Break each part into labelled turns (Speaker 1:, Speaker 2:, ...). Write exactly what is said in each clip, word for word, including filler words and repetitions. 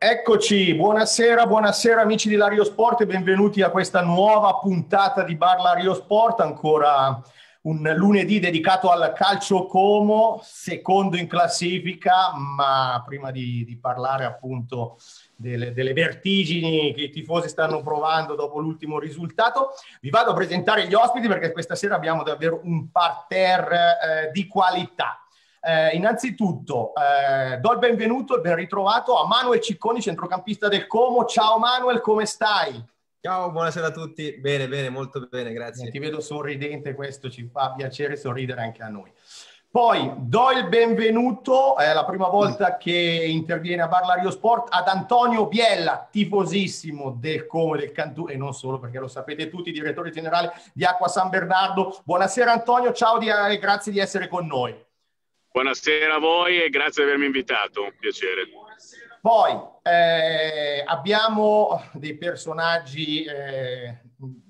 Speaker 1: Eccoci, buonasera, buonasera amici di Lario Sport e benvenuti a questa nuova puntata di Bar Lario Sport, ancora un lunedì dedicato al calcio Como, secondo in classifica, ma prima di, di parlare appunto delle, delle vertigini che i tifosi stanno provando dopo l'ultimo risultato, vi vado a presentare gli ospiti perché questa sera abbiamo davvero un parterre eh, di qualità. Eh, innanzitutto eh, do il benvenuto, il ben ritrovato a Manuel Cicconi, centrocampista del Como. Ciao Manuel, come stai?
Speaker 2: Ciao, buonasera a tutti. Bene, bene, molto bene,
Speaker 1: Eh,
Speaker 2: grazie.
Speaker 1: ti vedo sorridente, questo ci fa piacere sorridere anche a noi. Poi do il benvenuto, è la prima volta che interviene a Bar Lario Sport, ad Antonio Biella, tifosissimo del Como e del Cantù, e non solo perché lo sapete tutti, direttore generale di Acqua San Bernardo. Buonasera Antonio, ciao di, e grazie di essere con noi.
Speaker 3: Buonasera a voi e grazie di avermi invitato, un piacere.
Speaker 1: Poi eh, abbiamo dei personaggi, eh,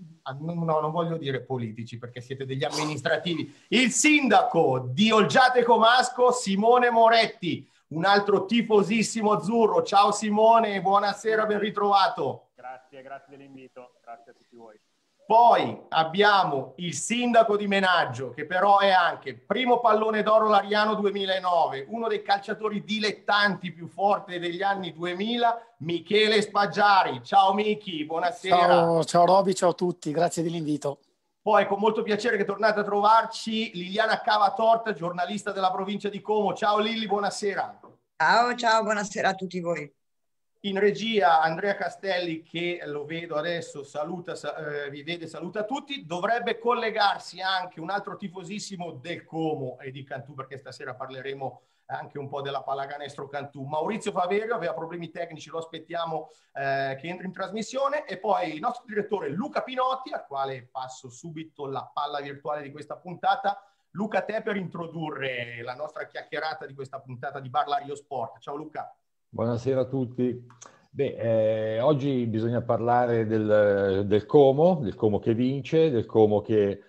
Speaker 1: no, non voglio dire politici perché siete degli amministrativi. Il sindaco di Olgiate Comasco, Simone Moretti, un altro tifosissimo azzurro. Ciao Simone, buonasera, ben ritrovato.
Speaker 4: Grazie, grazie dell'invito, grazie a tutti voi.
Speaker 1: Poi abbiamo il sindaco di Menaggio, che però è anche primo pallone d'oro Lariano duemilanove, uno dei calciatori dilettanti più forti degli anni duemila, Michele Spaggiari. Ciao Michi, buonasera.
Speaker 5: Ciao, ciao Roby, ciao a tutti, grazie dell'invito.
Speaker 1: Poi con molto piacere che tornate a trovarci Liliana Cavatorta, giornalista della provincia di Como. Ciao Lili, buonasera.
Speaker 6: Ciao, ciao, buonasera a tutti voi.
Speaker 1: In regia Andrea Castelli, che lo vedo adesso, saluta, eh, vi vede, saluta tutti. Dovrebbe collegarsi anche un altro tifosissimo del Como e di Cantù, perché stasera parleremo anche un po' della pallacanestro Cantù. Maurizio Faverio aveva problemi tecnici, lo aspettiamo eh, che entri in trasmissione. E poi il nostro direttore Luca Pinotti, al quale passo subito la palla virtuale di questa puntata. Luca, te per introdurre la nostra chiacchierata di questa puntata di Bar Lario Sport. Ciao Luca.
Speaker 7: Buonasera a tutti. Beh, eh, oggi bisogna parlare del, del Como, del Como che vince, del Como che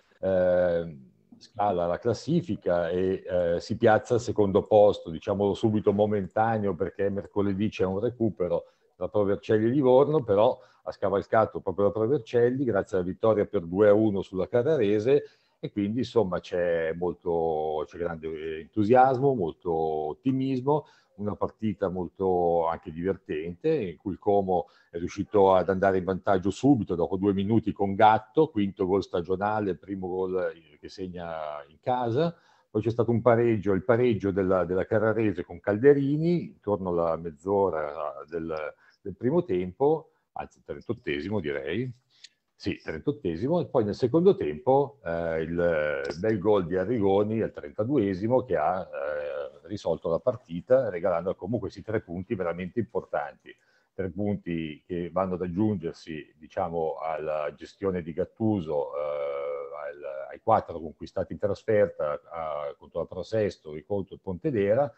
Speaker 7: eh, scala la classifica e eh, si piazza al secondo posto, diciamolo subito momentaneo perché mercoledì c'è un recupero tra Pro Vercelli e Livorno, però ha scavalcato proprio la Pro Vercelli grazie alla vittoria per due a uno sulla Carrarese e quindi insomma c'è molto, c'è grande entusiasmo, molto ottimismo. Una partita molto anche divertente in cui il Como è riuscito ad andare in vantaggio subito dopo due minuti con Gatto, quinto gol stagionale, primo gol che segna in casa. Poi c'è stato un pareggio, il pareggio della, della Carrarese con Calderini intorno alla mezz'ora del, del primo tempo, anzi trentottesimo direi. Sì, trentottesimo, e poi nel secondo tempo eh, il bel gol di Arrigoni al trentaduesimo che ha eh, risolto la partita regalando comunque questi tre punti veramente importanti, tre punti che vanno ad aggiungersi diciamo alla gestione di Gattuso, eh, al, ai quattro conquistati in trasferta a, contro la Prosesto e contro il Pontedera,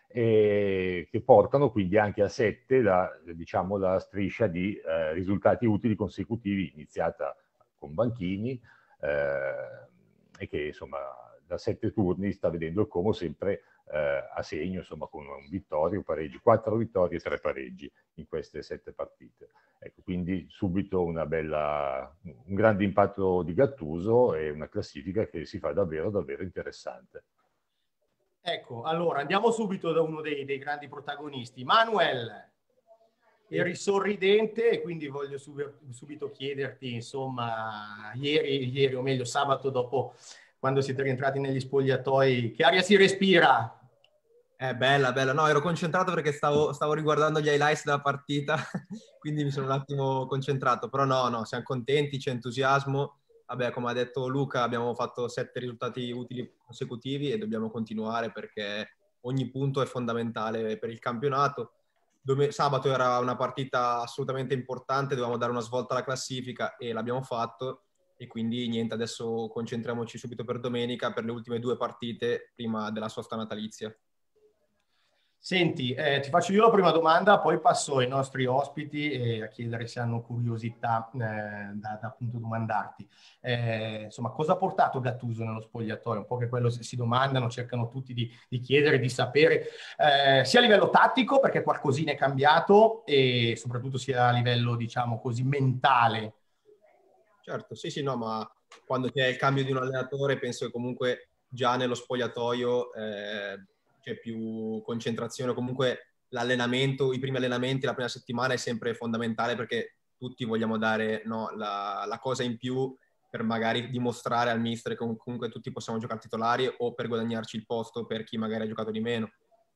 Speaker 7: e che portano quindi anche a sette la, diciamo, la striscia di eh, risultati utili consecutivi iniziata con Banchini eh, e che insomma da sette turni sta vedendo il Como sempre eh, a segno, insomma con un vittorio, un pareggio, quattro vittorie e tre pareggi in queste sette partite. Ecco, quindi subito una bella, un grande impatto di Gattuso e una classifica che si fa davvero davvero interessante.
Speaker 1: Ecco, allora andiamo subito da uno dei, dei grandi protagonisti. Manuel, eri sorridente e quindi voglio subito, subito chiederti, insomma, ieri, ieri o meglio sabato dopo, quando siete rientrati negli spogliatoi, che aria si respira?
Speaker 2: È bella, bella. No, ero concentrato perché stavo, stavo riguardando gli highlights della partita, quindi mi sono un attimo concentrato. Però no, no, siamo contenti, c'è entusiasmo. Vabbè, come ha detto Luca, abbiamo fatto sette risultati utili consecutivi e dobbiamo continuare perché ogni punto è fondamentale per il campionato. Dom- sabato era una partita assolutamente importante, dovevamo dare una svolta alla classifica e l'abbiamo fatto e quindi niente, adesso concentriamoci subito per domenica per le ultime due partite prima della sosta natalizia.
Speaker 1: Senti, eh, ti faccio io la prima domanda, poi passo ai nostri ospiti e a chiedere se hanno curiosità eh, da, da appunto domandarti. Eh, insomma, cosa ha portato Gattuso nello spogliatoio? Un po' che quello si si domandano, cercano tutti di, di chiedere, di sapere, eh, sia a livello tattico, perché qualcosina è cambiato, e soprattutto sia a livello, diciamo così, mentale.
Speaker 2: Certo, sì, sì, no, ma quando c'è il cambio di un allenatore penso che comunque già nello spogliatoio eh, c'è più concentrazione, comunque l'allenamento, i primi allenamenti, la prima settimana è sempre fondamentale perché tutti vogliamo dare, no, la, la cosa in più per magari dimostrare al mister che comunque tutti possiamo giocare titolari o per guadagnarci il posto per chi magari ha giocato di meno.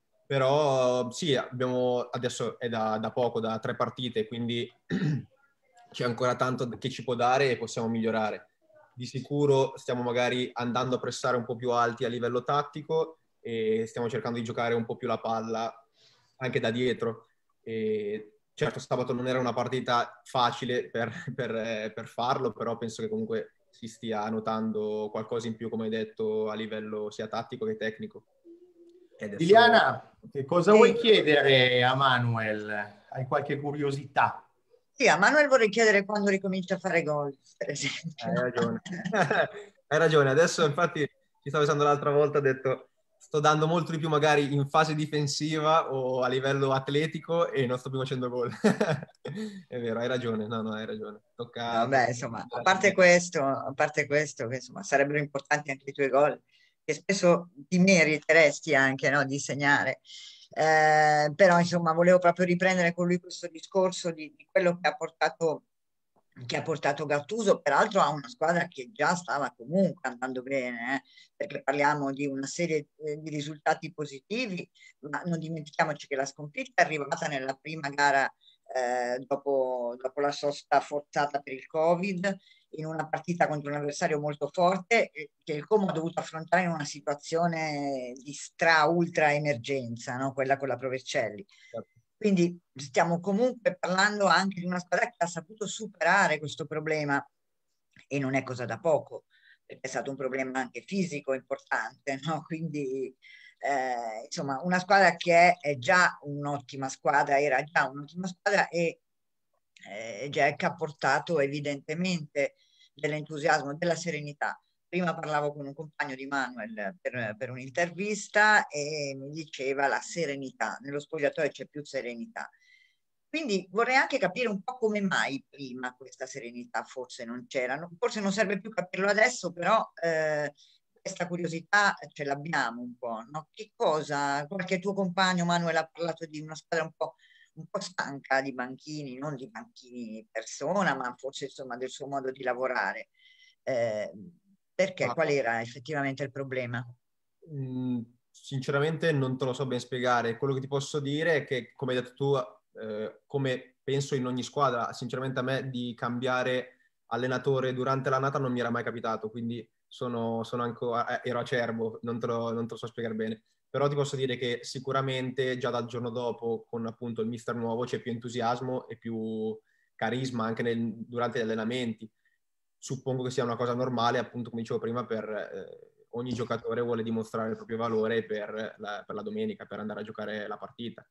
Speaker 2: Però sì, abbiamo, adesso è da, da poco, da tre partite, quindi c'è ancora tanto che ci può dare e possiamo migliorare. Di sicuro stiamo magari andando a pressare un po' più alti a livello tattico e stiamo cercando di giocare un po' più la palla anche da dietro. E certo, sabato non era una partita facile per, per, per farlo, però penso che comunque si stia notando qualcosa in più, come hai detto, a livello sia tattico che tecnico. E adesso...
Speaker 1: Liliana, che cosa
Speaker 6: Sì.
Speaker 1: vuoi chiedere a Manuel? Hai qualche curiosità?
Speaker 6: Sì, a Manuel vorrei chiedere quando ricomincia a fare gol, per esempio.
Speaker 2: Hai ragione. Hai ragione. Adesso infatti ci stavo pensando l'altra volta, ho detto sto dando molto di più magari in fase difensiva o a livello atletico e non sto più facendo gol. È vero, hai ragione. No, no, hai ragione. Tocca...
Speaker 6: Vabbè, insomma, a parte questo, a parte questo, che insomma sarebbero importanti anche i tuoi gol, che spesso ti meriteresti anche, no, di segnare. Eh, però insomma volevo proprio riprendere con lui questo discorso di, di quello che ha portato che ha portato Gattuso, peraltro a una squadra che già stava comunque andando bene, eh, perché parliamo di una serie eh, di risultati positivi, ma non dimentichiamoci che la sconfitta è arrivata nella prima gara eh, dopo, dopo la sosta forzata per il Covid, in una partita contro un avversario molto forte eh, che il Como ha dovuto affrontare in una situazione di stra-ultra emergenza, no? Quella con la Provercelli. Quindi stiamo comunque parlando anche di una squadra che ha saputo superare questo problema e non è cosa da poco, perché è stato un problema anche fisico importante, no? Quindi eh, insomma una squadra che è, è già un'ottima squadra, era già un'ottima squadra e eh, Jack ha portato evidentemente dell'entusiasmo, della serenità. Prima parlavo con un compagno di Manuel per, per un'intervista e mi diceva la serenità, nello spogliatoio c'è più serenità. Quindi vorrei anche capire un po' come mai prima questa serenità forse non c'era, forse non serve più capirlo adesso, però eh, questa curiosità ce l'abbiamo un po', no? Che cosa, qualche tuo compagno Manuel ha parlato di una squadra un po', un po' stanca di banchini, non di banchini persona, ma forse insomma del suo modo di lavorare. Eh, Perché? Qual era effettivamente il problema?
Speaker 2: Mm, sinceramente non te lo so ben spiegare. Quello che ti posso dire è che, come hai detto tu, eh, come penso in ogni squadra, sinceramente a me di cambiare allenatore durante l'annata non mi era mai capitato, quindi sono, sono ancora, ero acerbo, non te, lo, non te lo so spiegare bene. Però ti posso dire che sicuramente già dal giorno dopo, con appunto il mister nuovo, c'è più entusiasmo e più carisma anche nel, durante gli allenamenti. Suppongo che sia una cosa normale, appunto, come dicevo prima, per eh, ogni giocatore vuole dimostrare il proprio valore per la, per la domenica, per andare a giocare la partita.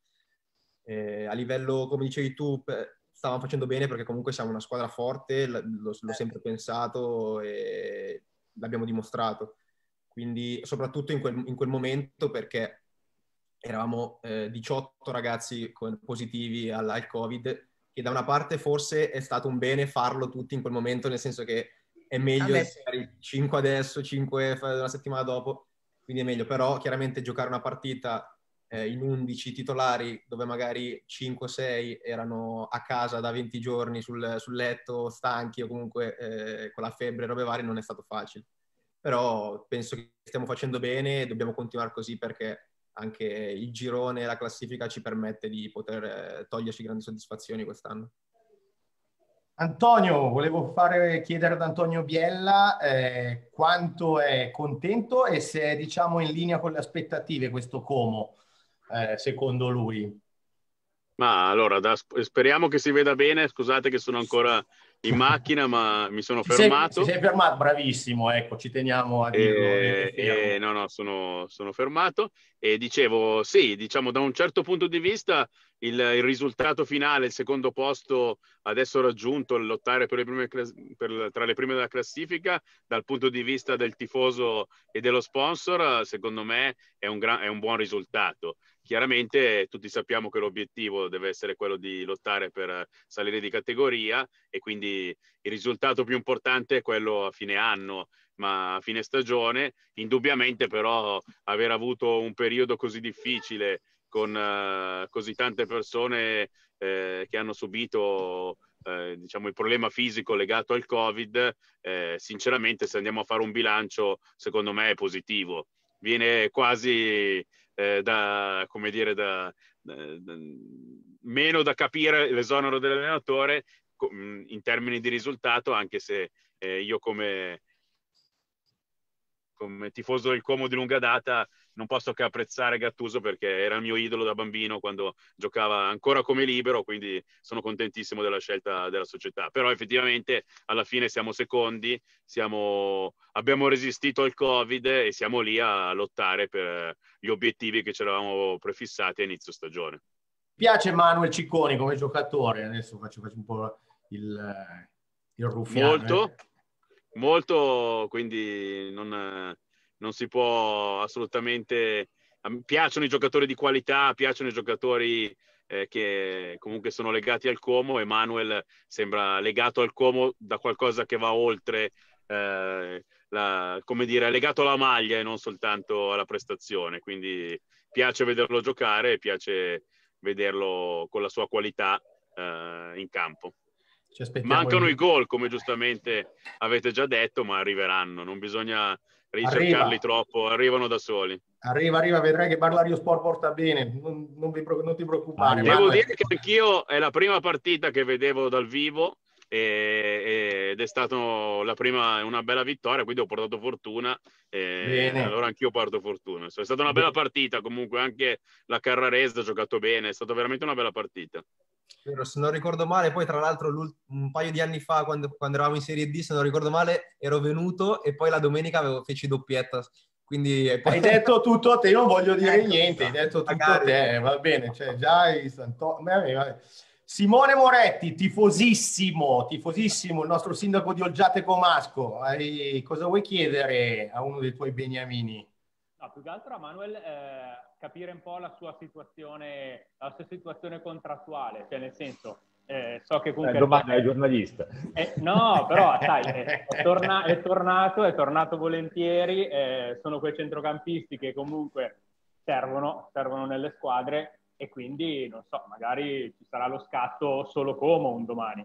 Speaker 2: Eh, a livello, come dicevi tu, stavamo facendo bene perché comunque siamo una squadra forte, l- l'ho, l'ho sempre pensato e l'abbiamo dimostrato. Quindi, soprattutto in quel, in quel momento, perché eravamo eh, diciotto ragazzi con, positivi al, al Covid, che da una parte forse è stato un bene farlo tutti in quel momento, nel senso che è meglio
Speaker 6: Vabbè, sì.
Speaker 2: cinque adesso, cinque una settimana dopo, quindi è meglio. Però chiaramente giocare una partita eh, in undici titolari, dove magari cinque sei erano a casa da venti giorni sul, sul letto, stanchi o comunque eh, con la febbre e robe varie, non è stato facile. Però penso che stiamo facendo bene e dobbiamo continuare così, perché anche il girone e la classifica ci permette di poter eh, toglierci grandi soddisfazioni quest'anno.
Speaker 1: Antonio, volevo fare, chiedere ad Antonio Biella eh, quanto è contento e se è, diciamo, in linea con le aspettative questo Como, eh, secondo lui.
Speaker 3: Ma allora, da, speriamo che si veda bene. Scusate che sono ancora in macchina, ma mi sono
Speaker 1: Ti
Speaker 3: fermato.
Speaker 1: Sei, ti sei fermato, bravissimo, ecco, ci teniamo a dirlo.
Speaker 3: E, e, no, no, sono, sono fermato e dicevo, sì, diciamo da un certo punto di vista il, il risultato finale, il secondo posto adesso raggiunto, il lottare per le prime, per, tra le prime della classifica, dal punto di vista del tifoso e dello sponsor, secondo me è un, gran, è un buon risultato. Chiaramente tutti sappiamo che l'obiettivo deve essere quello di lottare per salire di categoria e quindi il risultato più importante è quello a fine anno, ma a fine stagione. Indubbiamente però aver avuto un periodo così difficile con uh, così tante persone eh, che hanno subito eh, diciamo il problema fisico legato al Covid, eh, sinceramente se andiamo a fare un bilancio secondo me è positivo. Viene quasi eh, da, come dire, da, da, da meno da capire l'esonero dell'allenatore in termini di risultato, anche se eh, io come come tifoso del Como di lunga data non posso che apprezzare Gattuso perché era il mio idolo da bambino quando giocava ancora come libero, quindi sono contentissimo della scelta della società. Però effettivamente alla fine siamo secondi, siamo, abbiamo resistito al Covid e siamo lì a lottare per gli obiettivi che ci eravamo prefissati a inizio stagione.
Speaker 1: Mi piace Manuel Cicconi come giocatore, adesso faccio, faccio un po' il, il ruffiano.
Speaker 3: Molto.
Speaker 1: Eh.
Speaker 3: Molto, quindi non, non si può assolutamente... Piacciono i giocatori di qualità, piacciono i giocatori eh, che comunque sono legati al Como. Emanuel sembra legato al Como da qualcosa che va oltre, eh, la, come dire, legato alla maglia e non soltanto alla prestazione. Quindi piace vederlo giocare e piace vederlo con la sua qualità eh, in campo. Mancano i gol, come giustamente avete già detto, ma arriveranno, non bisogna ricercarli Arriva. troppo, arrivano da soli.
Speaker 1: Arriva, arriva, vedrai che Barla Rio Sport porta bene, non, non, vi, non ti preoccupare.
Speaker 3: Devo Manuel. dire che anch'io è la prima partita che vedevo dal vivo e, ed è stata la prima, una bella vittoria, quindi ho portato fortuna e allora anch'io porto fortuna. È stata una bella partita, comunque anche la Carrarese ha giocato bene, è stata veramente una bella partita.
Speaker 2: Vero, se non ricordo male, poi tra l'altro un paio di anni fa quando, quando eravamo in Serie D, se non ricordo male, ero venuto e poi la domenica avevo, feci doppietta. Quindi poi...
Speaker 1: Hai detto tutto a te, non voglio dire ecco, niente, hai detto tutto magari. a te, va bene, cioè già hai Santo... Simone Moretti, tifosissimo, tifosissimo, il nostro sindaco di Olgiate Comasco, hai... cosa vuoi chiedere a uno dei tuoi beniamini?
Speaker 4: No, più che altro a Manuel eh, capire un po' la sua situazione, la sua situazione contrattuale, cioè nel senso, eh, so che comunque...
Speaker 7: Eh, domanda ai giornalista.
Speaker 4: Eh, no, però sai, è, è, torna, è tornato, è tornato volentieri, eh, sono quei centrocampisti che comunque servono, servono nelle squadre e quindi, non so, magari ci sarà lo scatto solo Como un domani.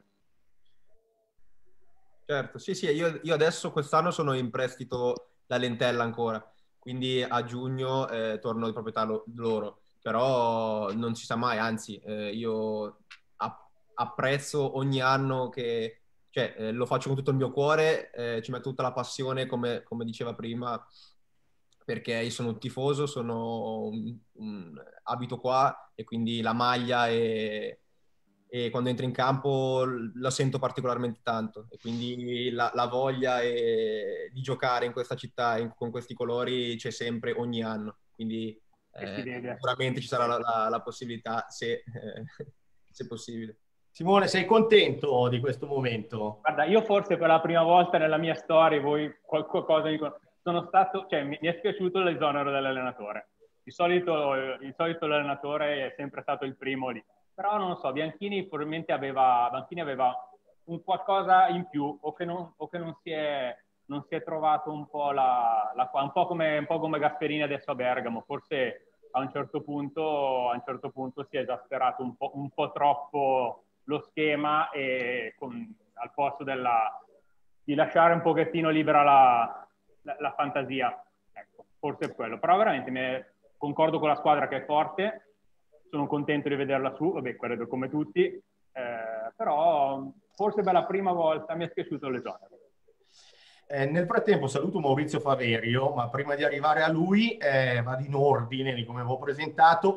Speaker 2: Certo, sì, sì, io, io adesso quest'anno sono in prestito da Lentella ancora. Quindi a giugno eh, torno di proprietà lo, loro, però non si sa mai, anzi eh, io app- apprezzo ogni anno che, cioè eh, lo faccio con tutto il mio cuore, eh, ci metto tutta la passione come, come diceva prima, perché io sono un tifoso, sono un, un, abito qua e quindi la maglia e, e quando entro in campo la sento particolarmente tanto e quindi la, la voglia e, di giocare in questa città in, con questi colori c'è sempre ogni anno, quindi eh, sicuramente ci sarà la, la, la possibilità se, eh, se possibile.
Speaker 1: Simone, sei contento di questo momento?
Speaker 4: Guarda, io forse per la prima volta nella mia storia, voi qualcosa mi... sono stato, cioè mi, mi è spiaciuto l'esonero dell'allenatore. Di solito, il solito allenatore è sempre stato il primo lì. Però non lo so, Bianchini probabilmente aveva, Bianchini aveva un qualcosa in più o che non, o che non, si, è, non si è trovato un po' la, la un po' come un po' come Gasperini adesso a Bergamo. Forse a un certo punto, a un certo punto si è esasperato un po', un po' troppo lo schema e con, al posto della, di lasciare un pochettino libera la, la, la fantasia. Ecco, forse è quello. Però veramente me, concordo con la squadra che è forte. Sono contento di vederla su, vabbè, credo come tutti, eh, però forse per la prima volta mi è piaciuto l'esonero.
Speaker 1: Eh, nel frattempo saluto Maurizio Faverio, ma prima di arrivare a lui, eh, vado in ordine di come avevo presentato.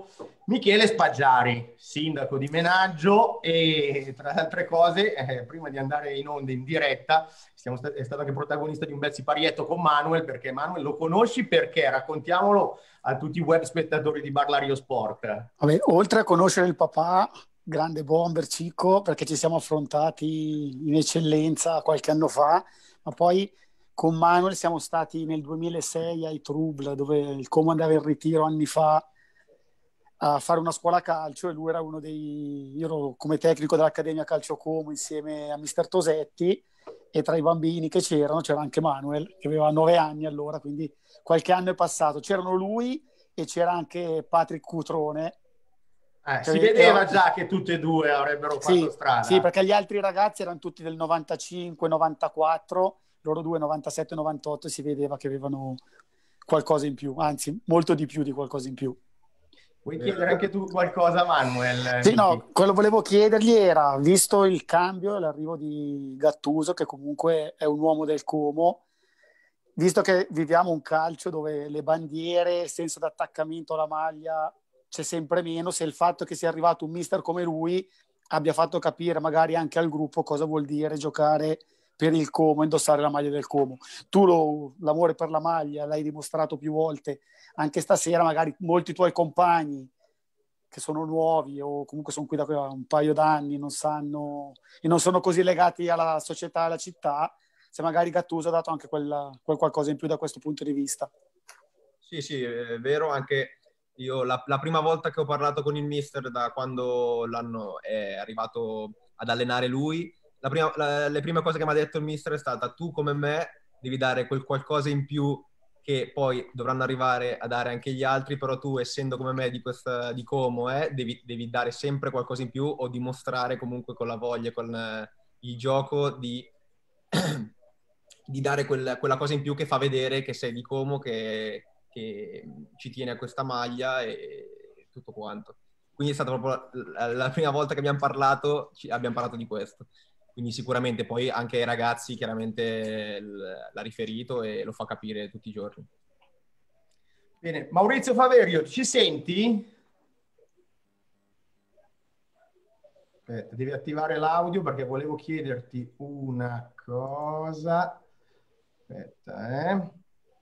Speaker 1: Michele Spaggiari, sindaco di Menaggio, e tra le altre cose, eh, prima di andare in onda in diretta, siamo sta- è stato anche protagonista di un bel siparietto con Manuel, perché Manuel lo conosci perché? Raccontiamolo a tutti i web spettatori di Barlario Sport.
Speaker 5: Vabbè, oltre a conoscere il papà, grande bomber Cico, perché ci siamo affrontati in eccellenza qualche anno fa, ma poi con Manuel siamo stati nel duemilasei ai Trubl, dove il Como andava in ritiro anni fa a fare una scuola calcio, e lui era uno dei... Io ero come tecnico dell'Accademia Calcio Como insieme a mister Tosetti, e tra i bambini che c'erano c'era anche Manuel, che aveva nove anni allora, quindi qualche anno è passato. C'erano lui e c'era anche Patrick Cutrone.
Speaker 1: Eh,
Speaker 5: che
Speaker 1: si vedeva
Speaker 5: era...
Speaker 1: già che tutti e due avrebbero
Speaker 5: sì,
Speaker 1: fatto strada.
Speaker 5: sì, perché gli altri ragazzi erano tutti del novantacinque novantaquattro, loro due novantasette novantotto, e si vedeva che avevano qualcosa in più, anzi molto di più di qualcosa in più.
Speaker 1: Vuoi chiedere anche tu qualcosa, Manuel?
Speaker 5: Sì,
Speaker 1: Miki?
Speaker 5: no, quello che volevo chiedergli era, visto il cambio e l'arrivo di Gattuso, che comunque è un uomo del Como, visto che viviamo un calcio dove le bandiere, il senso d'attaccamento alla maglia c'è sempre meno, se il fatto che sia arrivato un mister come lui abbia fatto capire magari anche al gruppo cosa vuol dire giocare per il Como, indossare la maglia del Como. Tu lo, l'amore per la maglia l'hai dimostrato più volte, anche stasera magari molti tuoi compagni che sono nuovi o comunque sono qui da un paio d'anni, non sanno e non sono così legati alla società e alla città, se magari Gattuso ha dato anche quel, quel qualcosa in più da questo punto di vista.
Speaker 2: Sì, sì, è vero, anche io la, la prima volta che ho parlato con il mister da quando l'anno è arrivato ad allenare lui, la prima, la, le prime cose che mi ha detto il mister è stata: tu come me devi dare quel qualcosa in più che poi dovranno arrivare a dare anche gli altri, però tu, essendo come me di, questa, di Como, eh, devi, devi dare sempre qualcosa in più, o dimostrare comunque con la voglia, con eh, il gioco di, di dare quel, quella cosa in più che fa vedere che sei di Como, che, che ci tiene a questa maglia e tutto quanto. Quindi è stata proprio la, la prima volta che abbiamo parlato, ci, abbiamo parlato di questo. Quindi sicuramente poi anche ai ragazzi chiaramente l'ha riferito e lo fa capire tutti i giorni.
Speaker 1: Bene, Maurizio Faverio, ci senti? Aspetta, devi attivare l'audio perché volevo chiederti una cosa. Aspetta, eh.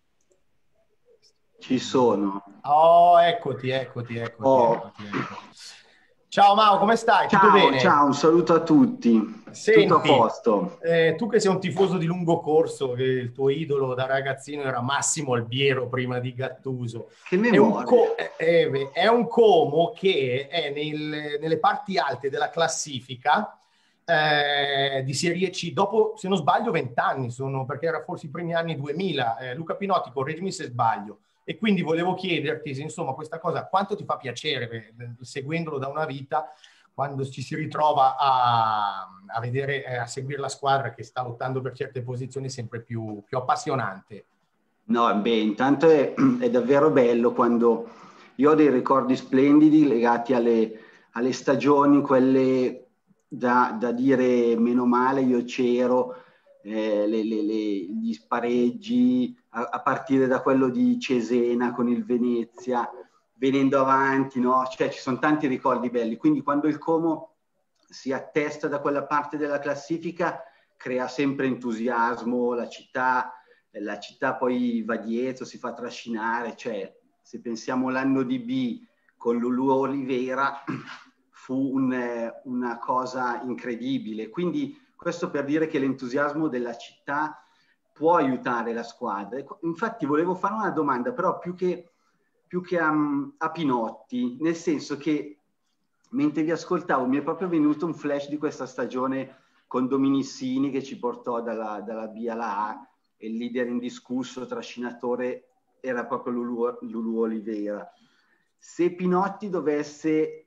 Speaker 8: Ci sono.
Speaker 1: Oh, eccoti, eccoti, eccoti,
Speaker 8: Oh.
Speaker 1: eccoti, eccoti. Ciao Mau, come stai? Tutto
Speaker 8: Ciao,
Speaker 1: bene?
Speaker 8: ciao, un saluto a tutti.
Speaker 1: Senti,
Speaker 8: tutto a posto.
Speaker 1: Eh, tu che sei un tifoso di lungo corso, che il tuo idolo da ragazzino era Massimo Albiero prima di Gattuso.
Speaker 8: Che
Speaker 1: È un,
Speaker 8: memoria.
Speaker 1: co- è, è un Como che è nel, nelle parti alte della classifica eh, di Serie C, dopo, se non sbaglio, vent'anni sono, perché era forse i primi anni duemila. Eh, Luca Pinotti, correggimi se sbaglio. E quindi volevo chiederti se, insomma, questa cosa quanto ti fa piacere, eh, seguendolo da una vita, quando ci si ritrova a, a vedere, eh, a seguire la squadra che sta lottando per certe posizioni sempre più, più appassionante.
Speaker 8: No, beh, intanto è, è davvero bello quando io ho dei ricordi splendidi legati alle, alle stagioni, quelle da, da dire meno male, io c'ero, eh, le, le, le, gli spareggi, a, a partire da quello di Cesena con il Venezia, venendo avanti, no? Cioè ci sono tanti ricordi belli, quindi quando il Como si attesta da quella parte della classifica crea sempre entusiasmo, la città, la città poi va dietro, si fa trascinare, cioè se pensiamo all'anno di B con Lulù Oliveira fu un, una cosa incredibile, quindi questo per dire che l'entusiasmo della città può aiutare la squadra. Infatti volevo fare una domanda, però più che più che a, a Pinotti, nel senso che mentre vi ascoltavo mi è proprio venuto un flash di questa stagione con Dominissini che ci portò dalla, dalla B alla A, e il leader indiscusso, trascinatore, era proprio Lulù, Lulù Oliveira. Se Pinotti dovesse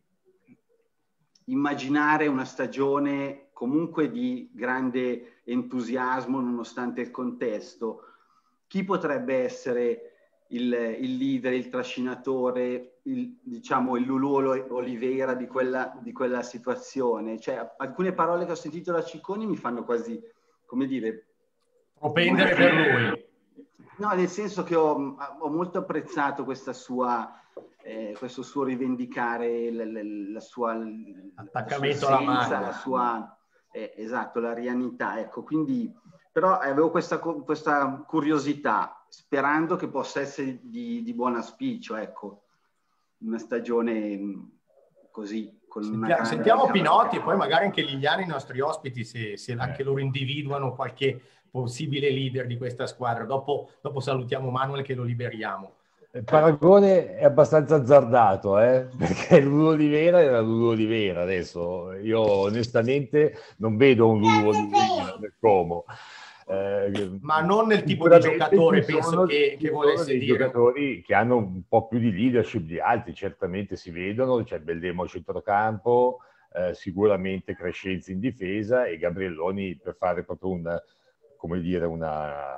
Speaker 8: immaginare una stagione comunque di grande entusiasmo nonostante il contesto, chi potrebbe essere Il, il leader, il trascinatore, il, diciamo il Lulù Oliveira di quella, di quella situazione? Cioè, alcune parole che ho sentito da Cicconi mi fanno quasi, come dire,
Speaker 1: propendere per lui.
Speaker 8: No, nel senso che ho, ho molto apprezzato questa sua eh, questo suo rivendicare la, la, la sua
Speaker 1: attaccamento
Speaker 8: la
Speaker 1: alla maglia,
Speaker 8: la sua eh, esatto, l'arianità, ecco, quindi però avevo questa, questa curiosità, sperando che possa essere di, di buon auspicio, ecco, una stagione così. Con
Speaker 1: Sentia,
Speaker 8: una
Speaker 1: sentiamo
Speaker 8: grande
Speaker 1: Pinotti e poi magari anche Liliana, i nostri ospiti, se, se anche
Speaker 7: Eh.
Speaker 1: loro individuano qualche possibile leader di questa squadra. Dopo, dopo salutiamo Manuel che lo liberiamo.
Speaker 7: Il paragone è abbastanza azzardato, eh? Perché Lulù Olivera era Lulù Olivera. Adesso io onestamente non vedo un Lulù Olivera nel Como. Eh,
Speaker 1: Ma non nel tipo di giocatore,
Speaker 7: ci
Speaker 1: penso
Speaker 7: sono-
Speaker 1: che,
Speaker 7: ci
Speaker 1: che
Speaker 7: sono
Speaker 1: volesse
Speaker 7: dei
Speaker 1: dire.
Speaker 7: giocatori che hanno un po' più di leadership di altri, certamente si vedono, c'è Bellemo a centrocampo, eh, sicuramente Crescenzi in difesa e Gabrielloni per fare proprio un, come dire, una,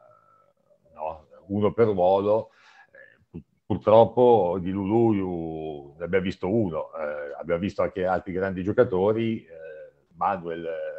Speaker 7: no, uno per ruolo. Eh, purtroppo di Lulù ne abbiamo visto uno, eh, abbiamo visto anche altri grandi giocatori, eh, Manuel. eh,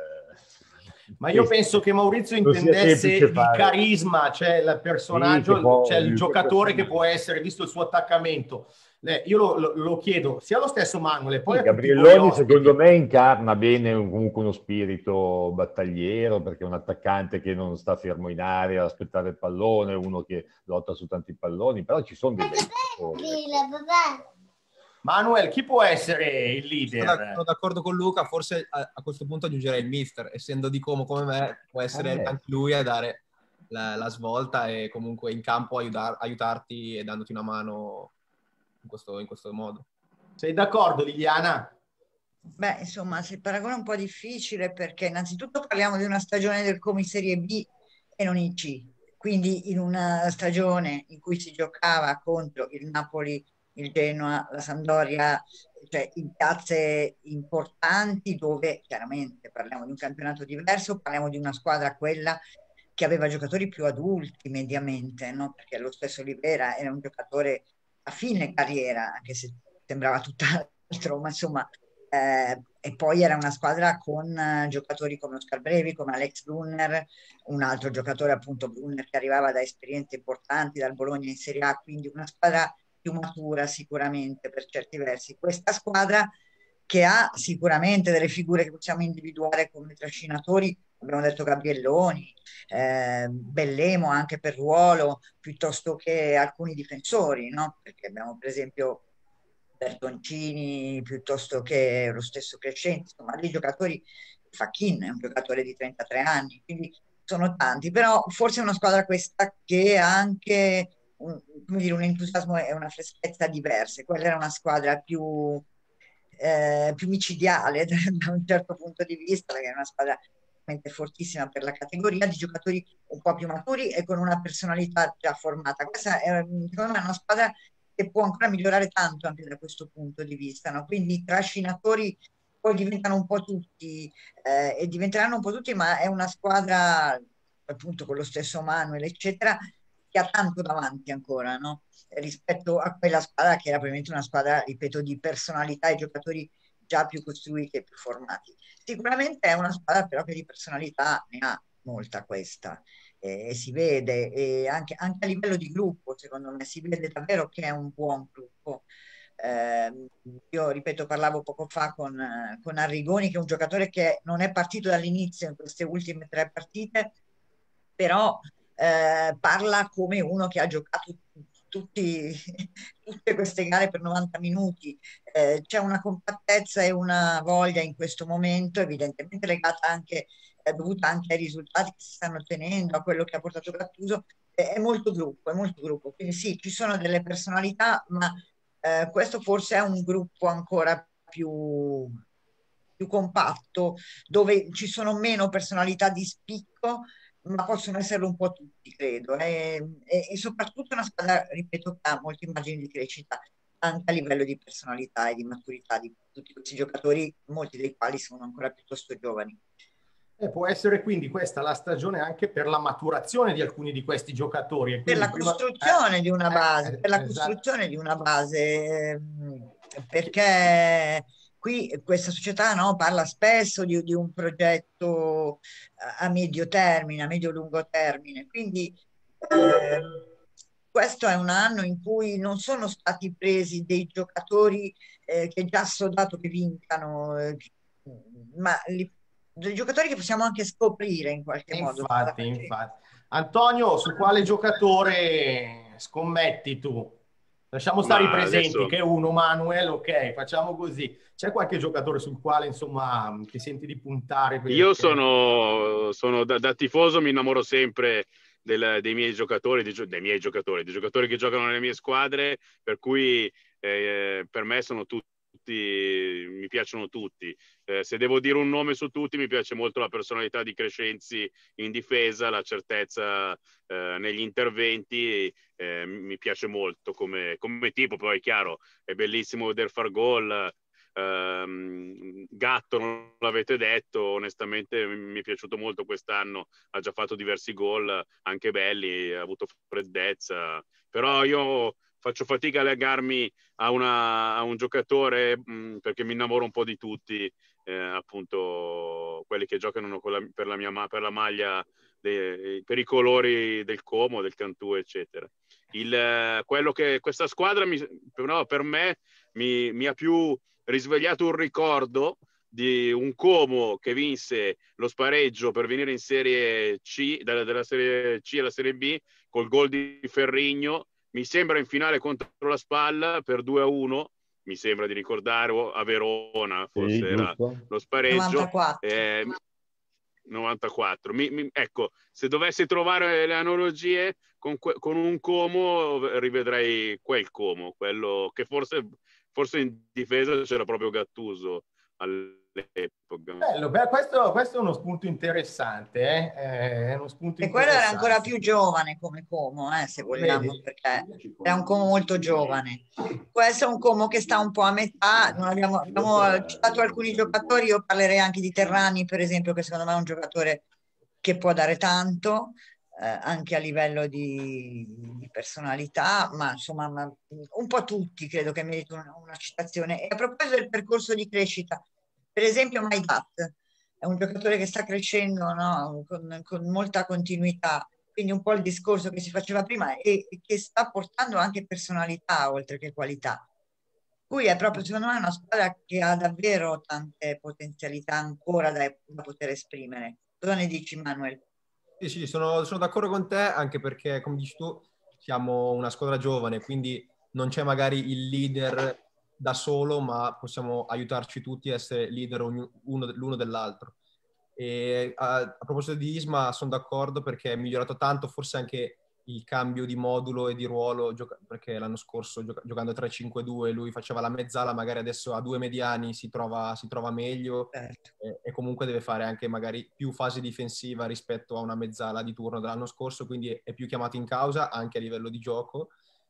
Speaker 1: Ma io penso che Maurizio
Speaker 7: non sia
Speaker 1: intendesse
Speaker 7: semplice
Speaker 1: il
Speaker 7: fare.
Speaker 1: carisma, cioè il
Speaker 7: Sì, che
Speaker 1: personaggio,
Speaker 7: può-
Speaker 1: cioè il
Speaker 7: il
Speaker 1: giocatore che
Speaker 7: personaggio.
Speaker 1: può essere, visto il suo attaccamento. Eh, io lo, lo- lo chiedo sia allo stesso Manuel, poi
Speaker 7: Sì,
Speaker 1: a tutti voi
Speaker 7: Gabrielloni
Speaker 1: ospiti.
Speaker 7: secondo me incarna bene un- comunque uno spirito battagliero, perché è un attaccante che non sta fermo in area ad aspettare il pallone, uno che lotta su tanti palloni, però ci sono dei bei giocatori, ecco.
Speaker 1: Manuel, chi può essere il
Speaker 2: Sono d'ac-
Speaker 1: leader?
Speaker 2: sono d'accordo con Luca, forse a, a questo punto aggiungerei il mister, essendo di Como come me, può essere
Speaker 7: Eh.
Speaker 2: anche lui a dare la, la svolta e comunque in campo aiutar- aiutarti e dandoti una mano in questo, in questo modo.
Speaker 1: Sei d'accordo, Liliana?
Speaker 6: Beh, insomma, se il paragone è un po' difficile perché innanzitutto parliamo di una stagione del Como in Serie B e non in C, quindi in una stagione in cui si giocava contro il Napoli, il Genoa, la Sampdoria, cioè in piazze importanti dove chiaramente parliamo di un campionato diverso, parliamo di una squadra quella che aveva giocatori più adulti mediamente, no? Perché lo stesso Olivera era un giocatore a fine carriera, anche se sembrava tutt'altro, ma insomma, eh, e poi era una squadra con eh, giocatori come Oscar Brevi, come Alex Brunner, un altro giocatore appunto Brunner che arrivava da esperienze importanti dal Bologna in Serie A, quindi una squadra più matura sicuramente per certi versi. Questa squadra che ha sicuramente delle figure che possiamo individuare come trascinatori, abbiamo detto Gabrielloni, eh, Bellemo anche per ruolo, piuttosto che alcuni difensori, no? Perché abbiamo per esempio Bertoncini, piuttosto che lo stesso Crescenti, insomma, dei giocatori, Facchin è un giocatore di trentatré anni, quindi sono tanti, però forse è una squadra questa che ha anche un, come dire, un entusiasmo e una freschezza diverse. Quella era una squadra più, eh, più micidiale da un certo punto di vista, perché è una squadra veramente fortissima per la categoria, di giocatori un po' più maturi e con una personalità già formata. Questa è, secondo me, è una squadra che può ancora migliorare tanto anche da questo punto di vista, no? Quindi i trascinatori poi diventano un po' tutti eh, e diventeranno un po' tutti, ma è una squadra appunto con lo stesso Manuel, eccetera, che ha tanto davanti ancora, no? Rispetto a quella squadra che era probabilmente una squadra, ripeto, di personalità e giocatori già più costruiti e più formati. Sicuramente è una squadra però che di personalità ne ha molta questa. E si vede, e anche, anche a livello di gruppo, secondo me, si vede davvero che è un buon gruppo. Eh, io, ripeto, parlavo poco fa con, eh, con Arrigoni, che è un giocatore che non è partito dall'inizio in queste ultime tre partite, però eh, parla come uno che ha giocato tutti, tutte queste gare per novanta minuti. Eh, c'è una compattezza e una voglia in questo momento, evidentemente legata anche, eh, dovuta anche ai risultati che si stanno ottenendo, a quello che ha portato Gattuso. Eh, è molto gruppo, è molto gruppo. Quindi sì, ci sono delle personalità, ma eh, questo forse è un gruppo ancora più, più compatto, dove ci sono meno personalità di spicco, ma possono esserlo un po' tutti, credo. E, e, e soprattutto una squadra, ripeto, che ha molte immagini di crescita, anche a livello di personalità e di maturità di tutti questi giocatori, molti dei quali sono ancora piuttosto giovani.
Speaker 1: E può essere quindi questa la stagione anche per la maturazione di alcuni di questi giocatori. E
Speaker 6: Per la
Speaker 1: prima...
Speaker 6: costruzione eh, di una base,
Speaker 1: eh,
Speaker 6: per la
Speaker 1: esatto.
Speaker 6: costruzione di una base, perché qui questa società, no, parla spesso di, di un progetto a medio termine, a medio-lungo termine, quindi eh, questo è un anno in cui non sono stati presi dei giocatori eh, che già so dato che vincano, eh, ma li- dei giocatori che possiamo anche scoprire in qualche
Speaker 1: E
Speaker 6: modo.
Speaker 1: infatti, infatti. Antonio, su quale giocatore scommetti tu? Lasciamo stare i
Speaker 3: Ma
Speaker 1: presenti,
Speaker 3: adesso
Speaker 1: che è uno, Manuel, ok, facciamo così. C'è qualche giocatore sul quale, insomma, ti senti di puntare
Speaker 3: io
Speaker 1: perché...
Speaker 3: sono, sono da, da tifoso, mi innamoro sempre del- dei miei giocatori, dei, gio- dei miei giocatori, dei giocatori che giocano nelle mie squadre, per cui eh, per me sono tutti, mi piacciono tutti. Eh, se devo dire un nome su tutti, mi piace molto la personalità di Crescenzi in difesa, la certezza eh, negli interventi, eh, mi piace molto come, come tipo. Poi è chiaro, è bellissimo veder far gol. Um, Gatto non l'avete detto, onestamente mi è piaciuto molto quest'anno, ha già fatto diversi gol anche belli, ha avuto freddezza, però io faccio fatica a legarmi a, una, a un giocatore mh, perché mi innamoro un po' di tutti, eh, appunto quelli che giocano con la, per, la mia, per la maglia dei, per i colori del Como, del Cantù, eccetera. Il, quello che questa squadra mi, no, per me mi, mi ha più risvegliato un ricordo di un Como che vinse lo spareggio per venire in Serie C, dalla, dalla Serie C alla Serie B, col gol di Ferrigno, mi sembra in finale contro la Spalla per due a uno, mi sembra di ricordare, a Verona forse
Speaker 7: Sì,
Speaker 3: era
Speaker 7: giusto.
Speaker 3: lo spareggio.
Speaker 6: novantaquattro.
Speaker 3: Eh, novantaquattro. Mi, mi, ecco, se dovessi trovare le analogie con, que, con un Como, rivedrei quel Como, quello che forse, forse in difesa c'era proprio Gattuso all'epoca.
Speaker 1: Bello, beh, questo, questo è uno spunto interessante, eh? È uno spunto
Speaker 6: E quello era ancora
Speaker 1: interessante.
Speaker 6: più giovane come Como, eh, se vogliamo,
Speaker 1: Vedi?
Speaker 6: perché era un Como molto giovane. Questo è un Como che sta un po' a metà. Non abbiamo, abbiamo citato alcuni giocatori, io parlerei anche di Terrani, per esempio, che secondo me è un giocatore che può dare tanto, eh, anche a livello di, di personalità, ma insomma ma un po' tutti credo che meritano una, una citazione. E a proposito del percorso di crescita, per esempio Maidat è un giocatore che sta crescendo, no? con, con molta continuità, quindi un po' il discorso che si faceva prima e, e che sta portando anche personalità oltre che qualità. Lui è proprio, secondo me, una squadra che ha davvero tante potenzialità ancora da, da poter esprimere. Cosa ne dici, Manuel?
Speaker 2: Sì, sì, sono, sono d'accordo con te, anche perché, come dici tu, siamo una squadra giovane, quindi non c'è magari il leader da solo, ma possiamo aiutarci tutti a essere leader ognuno, uno, l'uno dell'altro. E a, a proposito di Isma, sono d'accordo perché è migliorato tanto, forse anche il cambio di modulo e di ruolo, gioca- perché l'anno scorso gioca- giocando tre cinque due lui faceva la mezzala, magari adesso a due mediani si trova, si trova meglio
Speaker 6: Certo.
Speaker 2: e, e comunque deve fare anche magari più fase difensiva rispetto a una mezzala di turno dell'anno scorso, quindi è, è più chiamato in causa anche a livello di gioco.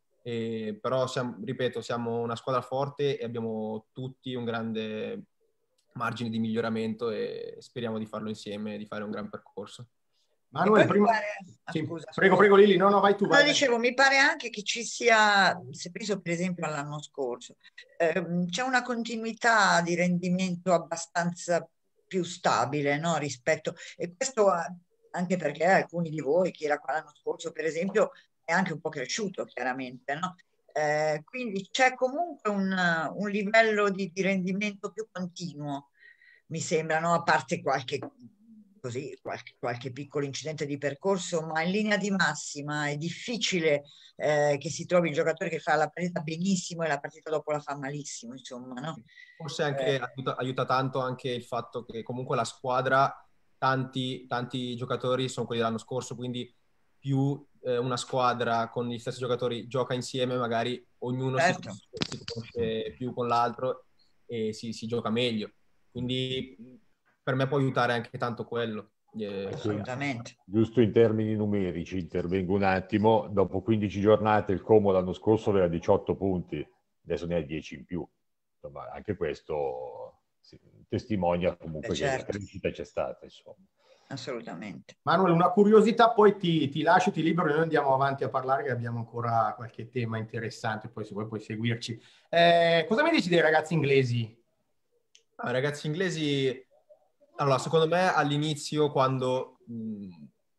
Speaker 2: E, però siamo, ripeto, siamo una squadra forte e abbiamo tutti un grande margine di miglioramento e speriamo di farlo insieme, di fare un gran percorso.
Speaker 6: E
Speaker 1: Manuel,
Speaker 6: poi mi
Speaker 1: prima...
Speaker 6: pare, ah,
Speaker 1: Sì,
Speaker 6: scusa,
Speaker 1: prego,
Speaker 6: scusa.
Speaker 1: prego Lili, no, no, vai tu,
Speaker 6: No,
Speaker 1: vai. vai.
Speaker 6: dicevo, mi pare anche che ci sia, se penso per esempio all'anno scorso, ehm, c'è una continuità di rendimento abbastanza più stabile, no, rispetto, e questo a- anche perché alcuni di voi, chi era qua l'anno scorso, per esempio, è anche un po' cresciuto, chiaramente, no? Eh, quindi c'è comunque un, un livello di, di rendimento più continuo, mi sembra, no? A parte qualche, così, qualche, qualche piccolo incidente di percorso, ma in linea di massima è difficile eh, che si trovi il giocatore che fa la partita benissimo e la partita dopo la fa malissimo, insomma, no?
Speaker 2: Forse anche
Speaker 6: Eh,
Speaker 2: aiuta, aiuta tanto anche il fatto che comunque la squadra, tanti, tanti giocatori sono quelli dell'anno scorso, quindi più eh, una squadra con gli stessi giocatori gioca insieme, magari ognuno si
Speaker 6: certo,
Speaker 2: conosce, si conosce più con l'altro e si, si gioca meglio. Quindi per me può aiutare anche tanto quello. Eh,
Speaker 6: assolutamente.
Speaker 7: Giusto in termini numerici, intervengo un attimo. Dopo quindici giornate il Como l'anno scorso aveva diciotto punti, adesso ne ha dieci in più. Insomma, anche questo sì, testimonia comunque
Speaker 6: Beh,
Speaker 7: che la
Speaker 6: certo,
Speaker 7: crescita c'è stata. Insomma.
Speaker 6: assolutamente.
Speaker 1: Manuel, una curiosità, poi ti, ti lascio, ti libero e noi andiamo avanti a parlare che abbiamo ancora qualche tema interessante, poi se vuoi puoi seguirci. Eh, cosa mi dici dei ragazzi inglesi?
Speaker 2: Ah, ragazzi inglesi, allora secondo me all'inizio quando mh,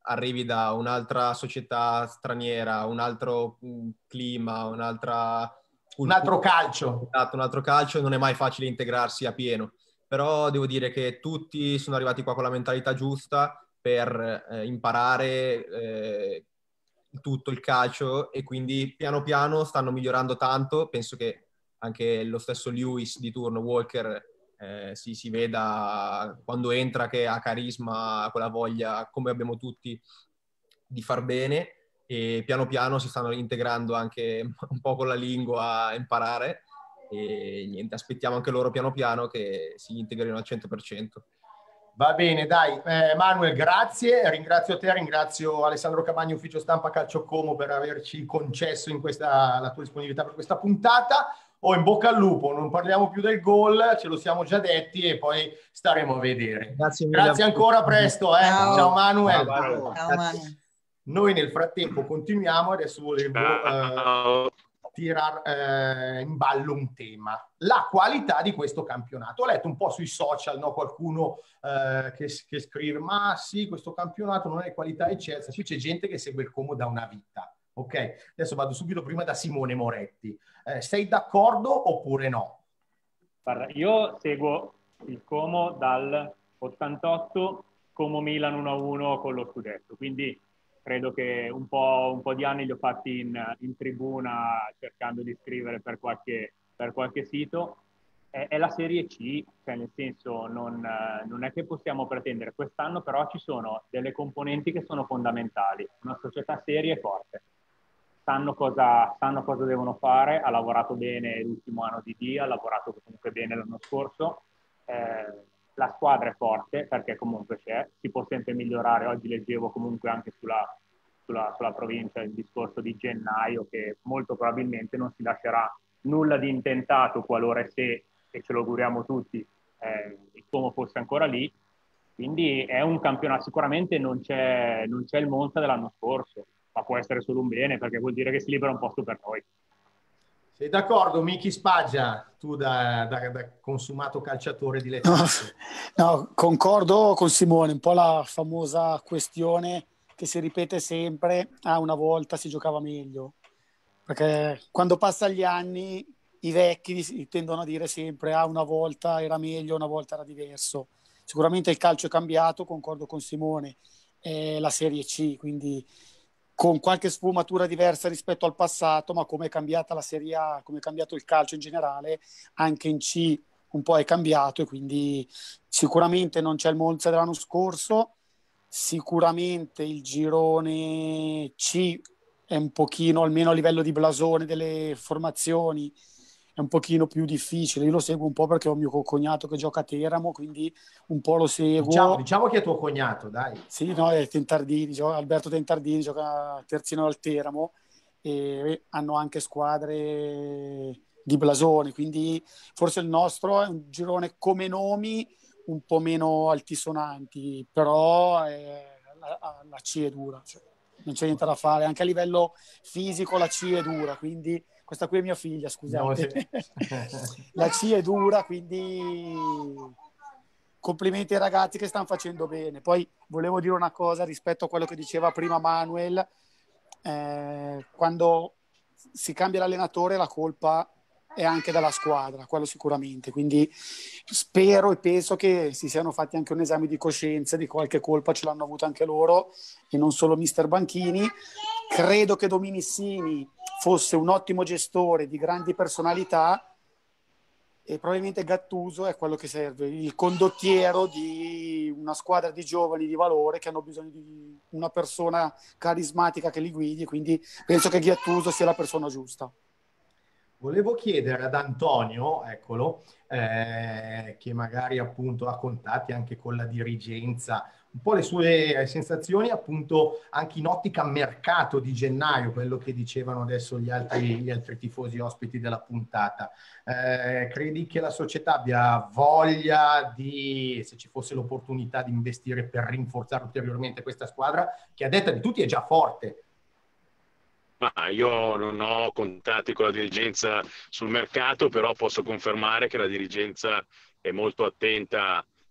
Speaker 2: arrivi da un'altra società straniera, un altro mh, clima, un'altra
Speaker 1: un altro calcio.
Speaker 2: Esatto, un altro calcio, non è mai facile integrarsi a pieno. Però devo dire che tutti sono arrivati qua con la mentalità giusta per eh, imparare eh, tutto il calcio, e quindi piano piano stanno migliorando tanto. Penso che anche lo stesso Lewis di turno, Walker, eh, si, si veda quando entra che ha carisma, quella voglia, come abbiamo tutti, di far bene, e piano piano si stanno integrando anche un po' con la lingua a imparare, e niente, aspettiamo anche loro piano piano che si integrino al cento per cento.
Speaker 1: Va bene, dai. Eh, Manuel, grazie. Ringrazio te, ringrazio Alessandro Camagni, ufficio stampa Calcio Como, per averci concesso in questa, la tua disponibilità per questa puntata. Oh, in bocca al lupo, non parliamo più del gol, ce lo siamo già detti e poi staremo a vedere.
Speaker 2: Grazie mille.
Speaker 1: Grazie ancora, presto. Eh.
Speaker 6: Ciao.
Speaker 1: Ciao Manuel.
Speaker 6: Ciao, Ciao Manuel.
Speaker 1: Noi nel frattempo continuiamo, adesso volevo eh, tirare eh, in ballo un tema, la qualità di questo campionato. Ho letto un po' sui social, no? Qualcuno eh, che, che scrive, ma sì, questo campionato non è qualità eccelsa. Qui c'è gente che segue il Como da una vita. Ok, adesso vado subito prima da Simone Moretti. Eh, sei d'accordo oppure no?
Speaker 4: Guarda, io seguo il Como dal ottantotto, Como Milan uno a uno con lo scudetto, quindi credo che un po', un po' di anni li ho fatti in, in tribuna cercando di scrivere per qualche, per qualche sito. È, è la Serie C, cioè nel senso non, non è che possiamo pretendere. Quest'anno però ci sono delle componenti che sono fondamentali. Una società seria e forte. Sanno cosa, sanno cosa devono fare, ha lavorato bene l'ultimo anno di D, ha lavorato comunque bene l'anno scorso. Eh, la squadra è forte perché comunque c'è, si può sempre migliorare. Oggi leggevo comunque anche sulla, sulla, sulla provincia il discorso di gennaio, che molto probabilmente non si lascerà nulla di intentato qualora e se, e ce lo auguriamo tutti, eh, il Como fosse ancora lì. Quindi è un campionato, sicuramente non c'è, non c'è il Monza dell'anno scorso, ma può essere solo un bene perché vuol dire che si libera un posto per noi.
Speaker 1: Sei d'accordo, Miki Spaggia, tu da, da, da consumato calciatore dilettante?
Speaker 5: No, no, concordo con Simone, un po' la famosa questione che si ripete sempre, ah, una volta si giocava meglio, perché quando passa gli anni i vecchi tendono a dire sempre, ah, una volta era meglio, una volta era diverso. Sicuramente il calcio è cambiato, concordo con Simone, è la Serie C, quindi con qualche sfumatura diversa rispetto al passato, ma come è cambiata la Serie A, come è cambiato il calcio in generale, anche in C un po' è cambiato, e quindi sicuramente non c'è il Monza dell'anno scorso, sicuramente il girone C è un pochino, almeno a livello di blasone delle formazioni, è un pochino più difficile. Io lo seguo un po' perché ho mio cognato che gioca a Teramo, quindi un po' lo seguo.
Speaker 1: Diciamo, diciamo che è tuo cognato, dai.
Speaker 5: Sì, no, è Tentardini, gioca, Alberto Tentardini gioca terzino al Teramo, e hanno anche squadre di blasone, quindi forse il nostro è un girone come nomi un po' meno altisonanti, però è, la, la C è dura, cioè, non c'è niente da fare, anche a livello fisico la C è dura, quindi questa qui è mia figlia, scusate. No, sì. La C è dura, quindi complimenti ai ragazzi che stanno facendo bene. Poi volevo dire una cosa rispetto a quello che diceva prima Manuel, eh, quando si cambia l'allenatore la colpa è anche dalla squadra, quello sicuramente, quindi spero e penso che si siano fatti anche un esame di coscienza di qualche colpa, ce l'hanno avuta anche loro e non solo mister Banchini. Credo che Dominissini fosse un ottimo gestore di grandi personalità e probabilmente Gattuso è quello che serve, il condottiero di una squadra di giovani di valore che hanno bisogno di una persona carismatica che li guidi, quindi penso che Gattuso sia la persona giusta.
Speaker 1: Volevo chiedere ad Antonio, eccolo, eh, che magari appunto ha contatti anche con la dirigenza, un po' le sue sensazioni appunto anche in ottica mercato di gennaio, quello che dicevano adesso gli altri, gli altri tifosi ospiti della puntata. Eh, credi che la società abbia voglia di, se ci fosse l'opportunità di investire per rinforzare ulteriormente questa squadra, che a detta di tutti è già forte?
Speaker 3: Ma io non ho contatti con la dirigenza sul mercato, però posso confermare che la dirigenza è molto attenta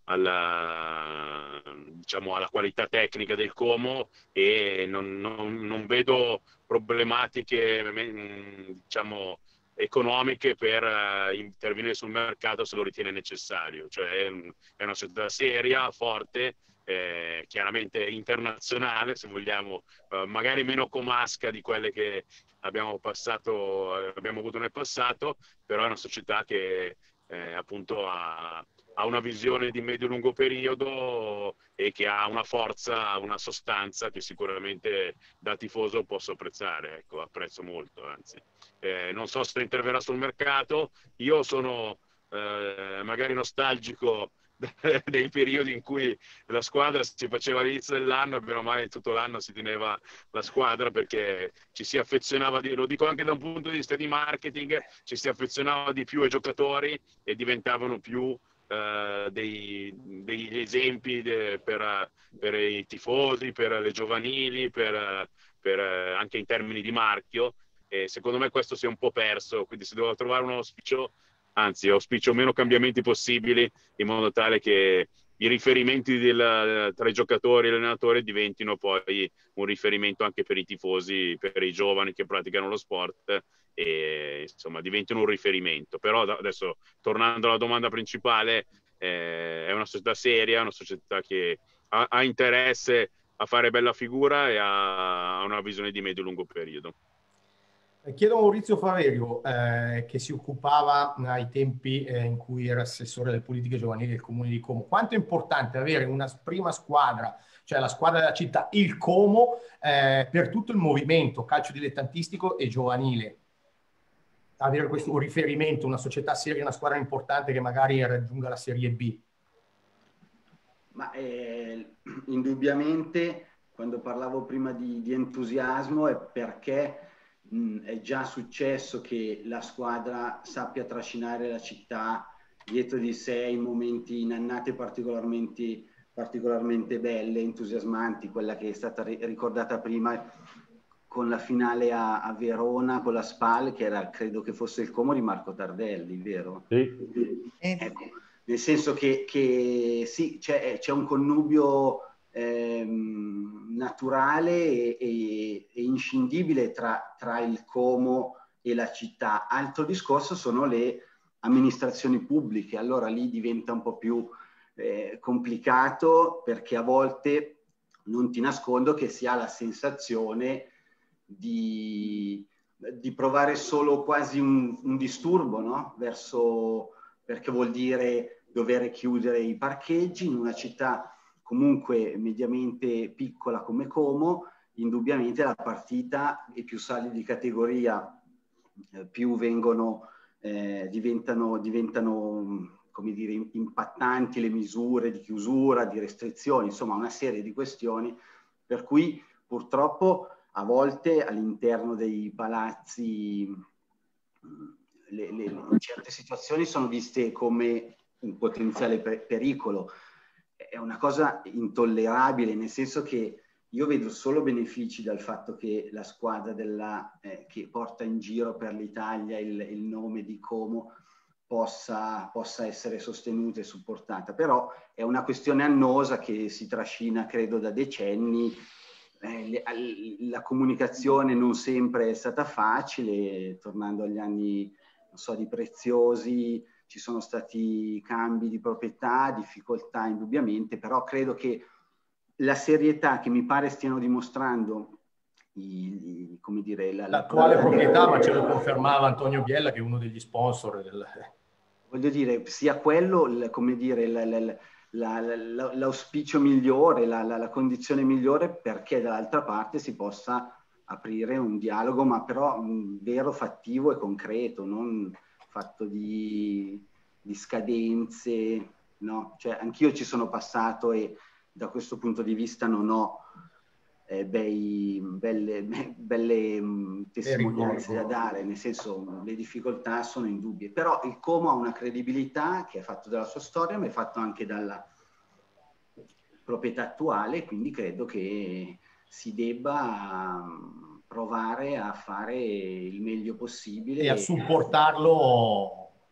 Speaker 3: alla, diciamo, alla qualità tecnica del Como, e non, non, non vedo problematiche, diciamo, economiche per uh, intervenire sul mercato se lo ritiene necessario. Cioè è, un, è una società seria, forte, eh, chiaramente internazionale, se vogliamo, uh, magari meno comasca di quelle che abbiamo passato, abbiamo avuto nel passato, però è una società che eh, appunto ha, ha una visione di medio-lungo periodo e che ha una forza, una sostanza che sicuramente da tifoso posso apprezzare, ecco, apprezzo molto, anzi. Eh, non so se interverrà sul mercato, io sono eh, magari nostalgico dei periodi in cui la squadra si faceva all'inizio dell'anno e bene o male tutto l'anno si teneva la squadra, perché ci si affezionava, di, lo dico anche da un punto di vista di marketing, ci si affezionava di più ai giocatori e diventavano più Uh, dei, degli esempi de, per, per i tifosi, per le giovanili, per, per, anche in termini di marchio, e secondo me questo si è un po' perso, quindi si deve trovare un auspicio, anzi auspicio meno cambiamenti possibili, in modo tale che i riferimenti del, tra i giocatori e gli allenatori diventino poi un riferimento anche per i tifosi, per i giovani che praticano lo sport, e insomma diventano un riferimento. Però adesso, tornando alla domanda principale, eh, è una società seria, una società che ha, ha interesse a fare bella figura e ha, ha una visione di medio-lungo periodo.
Speaker 1: Chiedo a Maurizio Faverio, eh, che si occupava ai tempi eh, in cui era assessore delle politiche giovanili del Comune di Como, quanto è importante avere una prima squadra, cioè la squadra della città, il Como, eh, per tutto il movimento calcio dilettantistico e giovanile. Avere questo un riferimento, una società seria, una squadra importante che magari raggiunga la Serie B.
Speaker 8: Ma eh, indubbiamente, quando parlavo prima di, di entusiasmo, è perché mh, è già successo che la squadra sappia trascinare la città dietro di sé in momenti, in annate particolarmente, particolarmente belle, entusiasmanti, quella che è stata ricordata prima con la finale a, a Verona, con la Spal, che era, credo che fosse il Como di Marco Tardelli, vero?
Speaker 7: Sì.
Speaker 8: Ecco, nel senso che, che sì, c'è, c'è un connubio ehm, naturale e, e, e inscindibile tra, tra il Como e la città. Altro discorso sono le amministrazioni pubbliche, allora lì diventa un po' più eh, complicato, perché a volte non ti nascondo che si ha la sensazione di, di provare solo quasi un, un disturbo, no? Verso, perché vuol dire dover chiudere i parcheggi in una città comunque mediamente piccola come Como. Indubbiamente la partita, e più sali di categoria, eh, più vengono, eh, diventano, diventano come dire, impattanti le misure di chiusura, di restrizioni, insomma una serie di questioni, per cui purtroppo a volte all'interno dei palazzi le, le, le, certe situazioni sono viste come un potenziale per, pericolo. È una cosa intollerabile, nel senso che io vedo solo benefici dal fatto che la squadra della, eh, che porta in giro per l'Italia il, il nome di Como possa, possa essere sostenuta e supportata, però è una questione annosa che si trascina credo da decenni. Eh, la comunicazione non sempre è stata facile, tornando agli anni, non so, di Preziosi, ci sono stati cambi di proprietà, difficoltà indubbiamente, però credo che la serietà che mi pare stiano dimostrando i, i, come dire, la,
Speaker 1: l'attuale la, proprietà, ma ce lo confermava Antonio Biella, che è uno degli sponsor del...
Speaker 8: voglio dire, sia quello, come dire, la, la, La, la, l'auspicio migliore, la, la, la condizione migliore perché dall'altra parte si possa aprire un dialogo, ma però un vero, fattivo e concreto, non fatto di, di scadenze, no? Cioè, anch'io ci sono passato e da questo punto di vista non ho eh, bei, belle, belle mh, testimonianze da dare, nel senso le difficoltà sono indubbie, però il Como ha una credibilità che è fatto dalla sua storia, ma è fatto anche dalla proprietà attuale, quindi credo che si debba provare a fare il meglio possibile
Speaker 1: e a supportarlo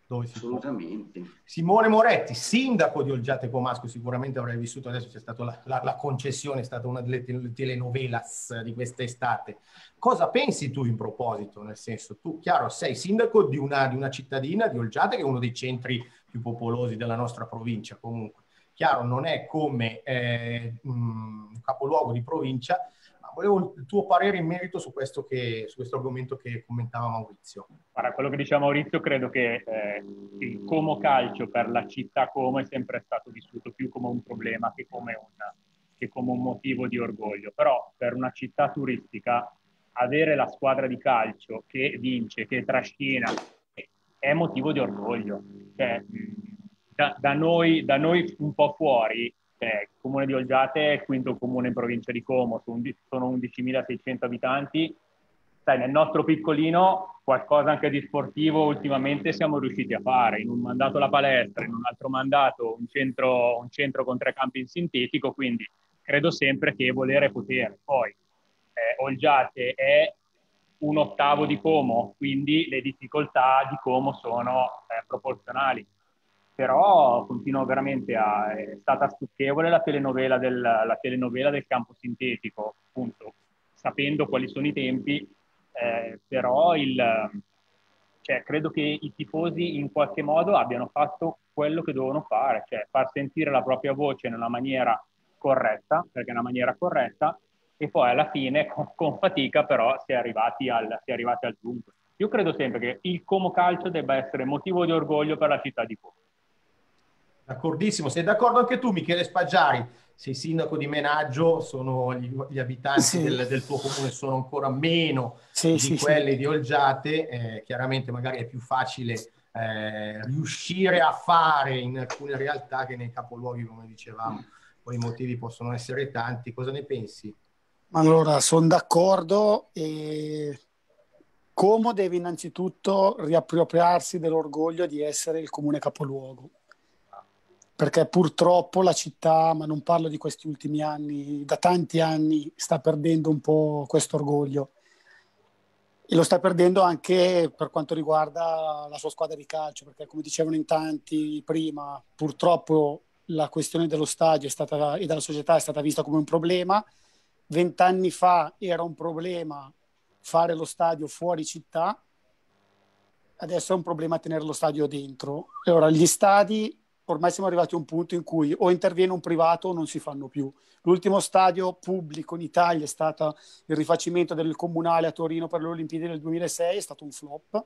Speaker 1: dove si può.
Speaker 8: Assolutamente.
Speaker 1: Simone Moretti, sindaco di Olgiate Comasco, sicuramente avrai vissuto, adesso c'è stata la, la, la concessione, è stata una delle telenovelas di quest'estate. Cosa pensi tu in proposito? Nel senso, tu, chiaro, sei sindaco di una, di una cittadina, di Olgiate, che è uno dei centri più popolosi della nostra provincia, comunque. Chiaro, non è come eh, un capoluogo di provincia, ma volevo il tuo parere in merito su questo, che, su questo argomento che commentava Maurizio.
Speaker 4: Guarda, quello che diceva Maurizio, credo che eh, il Como Calcio per la città Como è sempre stato vissuto più come un problema che come un, che come un motivo di orgoglio. Però per una città turistica avere la squadra di calcio che vince, che trascina, è motivo di orgoglio. Cioè, da, da, noi, da noi un po' fuori, cioè, il comune di Olgiate è il quinto comune in provincia di Como, sono undicimilaseicento abitanti. Sai, nel nostro piccolino qualcosa anche di sportivo ultimamente siamo riusciti a fare, in un mandato la palestra, in un altro mandato un centro, un centro con tre campi in sintetico, quindi credo sempre che volere è potere. Poi eh, Olgiate è un ottavo di Como, quindi le difficoltà di Como sono eh, proporzionali. Però continuo veramente a... è stata stucchevole la telenovela del, la telenovela del campo sintetico, appunto, sapendo quali sono i tempi, eh, però il, cioè, credo che i tifosi in qualche modo abbiano fatto quello che dovevano fare, cioè far sentire la propria voce nella maniera corretta, perché è una maniera corretta, e poi alla fine, con, con fatica, però si è arrivati al, si è arrivati al dunque. Io credo sempre che il Como Calcio debba essere motivo di orgoglio per la città di Como.
Speaker 1: D'accordissimo, sei d'accordo anche tu, Michele Spaggiari? Sei sindaco di Menaggio, sono gli, gli abitanti
Speaker 5: sì.
Speaker 1: del, del tuo comune sono ancora meno
Speaker 5: sì,
Speaker 1: di
Speaker 5: sì,
Speaker 1: quelli
Speaker 5: sì.
Speaker 1: di Olgiate, eh, chiaramente magari è più facile eh, riuscire a fare in alcune realtà che nei capoluoghi, come dicevamo, poi i motivi possono essere tanti. Cosa ne pensi?
Speaker 5: Allora, sono d'accordo e Como deve innanzitutto riappropriarsi dell'orgoglio di essere il comune capoluogo. Perché purtroppo la città, ma non parlo di questi ultimi anni, da tanti anni sta perdendo un po' questo orgoglio e lo sta perdendo anche per quanto riguarda la sua squadra di calcio, perché come dicevano in tanti prima, purtroppo la questione dello stadio è stata, e della società è stata vista come un problema. Vent'anni fa era un problema fare lo stadio fuori città, adesso è un problema tenere lo stadio dentro. E ora gli stadi, ormai siamo arrivati a un punto in cui o interviene un privato o non si fanno più. L'ultimo stadio pubblico in Italia è stato il rifacimento del Comunale a Torino per le Olimpiadi del duemilasei, è stato un flop.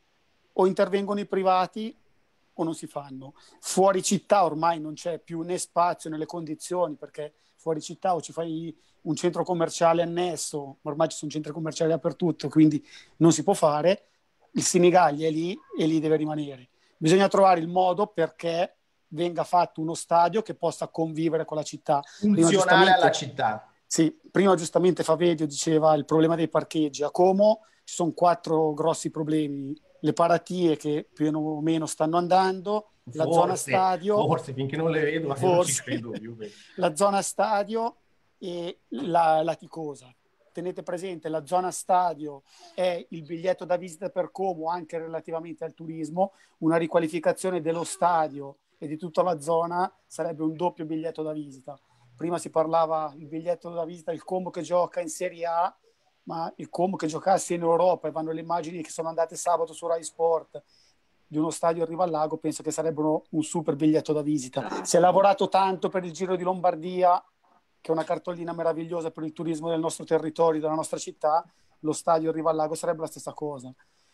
Speaker 5: O intervengono i privati o non si fanno. Fuori città ormai non c'è più né spazio né le condizioni, perché fuori città o ci fai un centro commerciale annesso, ormai ci sono centri commerciali dappertutto, quindi non si può fare. Il Sinigallia è lì e lì deve rimanere. Bisogna trovare il modo perché venga fatto uno stadio che possa convivere con la città.
Speaker 1: Funzionale alla città.
Speaker 5: Sì, prima giustamente Favedio diceva il problema dei parcheggi. A Como ci sono quattro grossi problemi. Le paratie che più o meno stanno andando, la
Speaker 1: forse,
Speaker 5: zona stadio.
Speaker 1: Forse, finché non le vedo,
Speaker 5: forse,
Speaker 1: io non ci credo più.
Speaker 5: La zona stadio e la, la Ticosa. Tenete presente, la zona stadio è il biglietto da visita per Como anche relativamente al turismo. Una riqualificazione dello stadio e di tutta la zona sarebbe un doppio biglietto da visita. Prima si parlava il biglietto da visita, il Como che gioca in Serie A, ma il Como che giocasse in Europa, e vanno le immagini che sono andate sabato su Rai Sport di uno stadio a Riva al Lago, penso che sarebbero un super biglietto da visita. Si è lavorato tanto per il Giro di Lombardia, che è una cartolina meravigliosa per il turismo del nostro territorio, della nostra città. Lo stadio a Riva al Lago sarebbe la stessa cosa.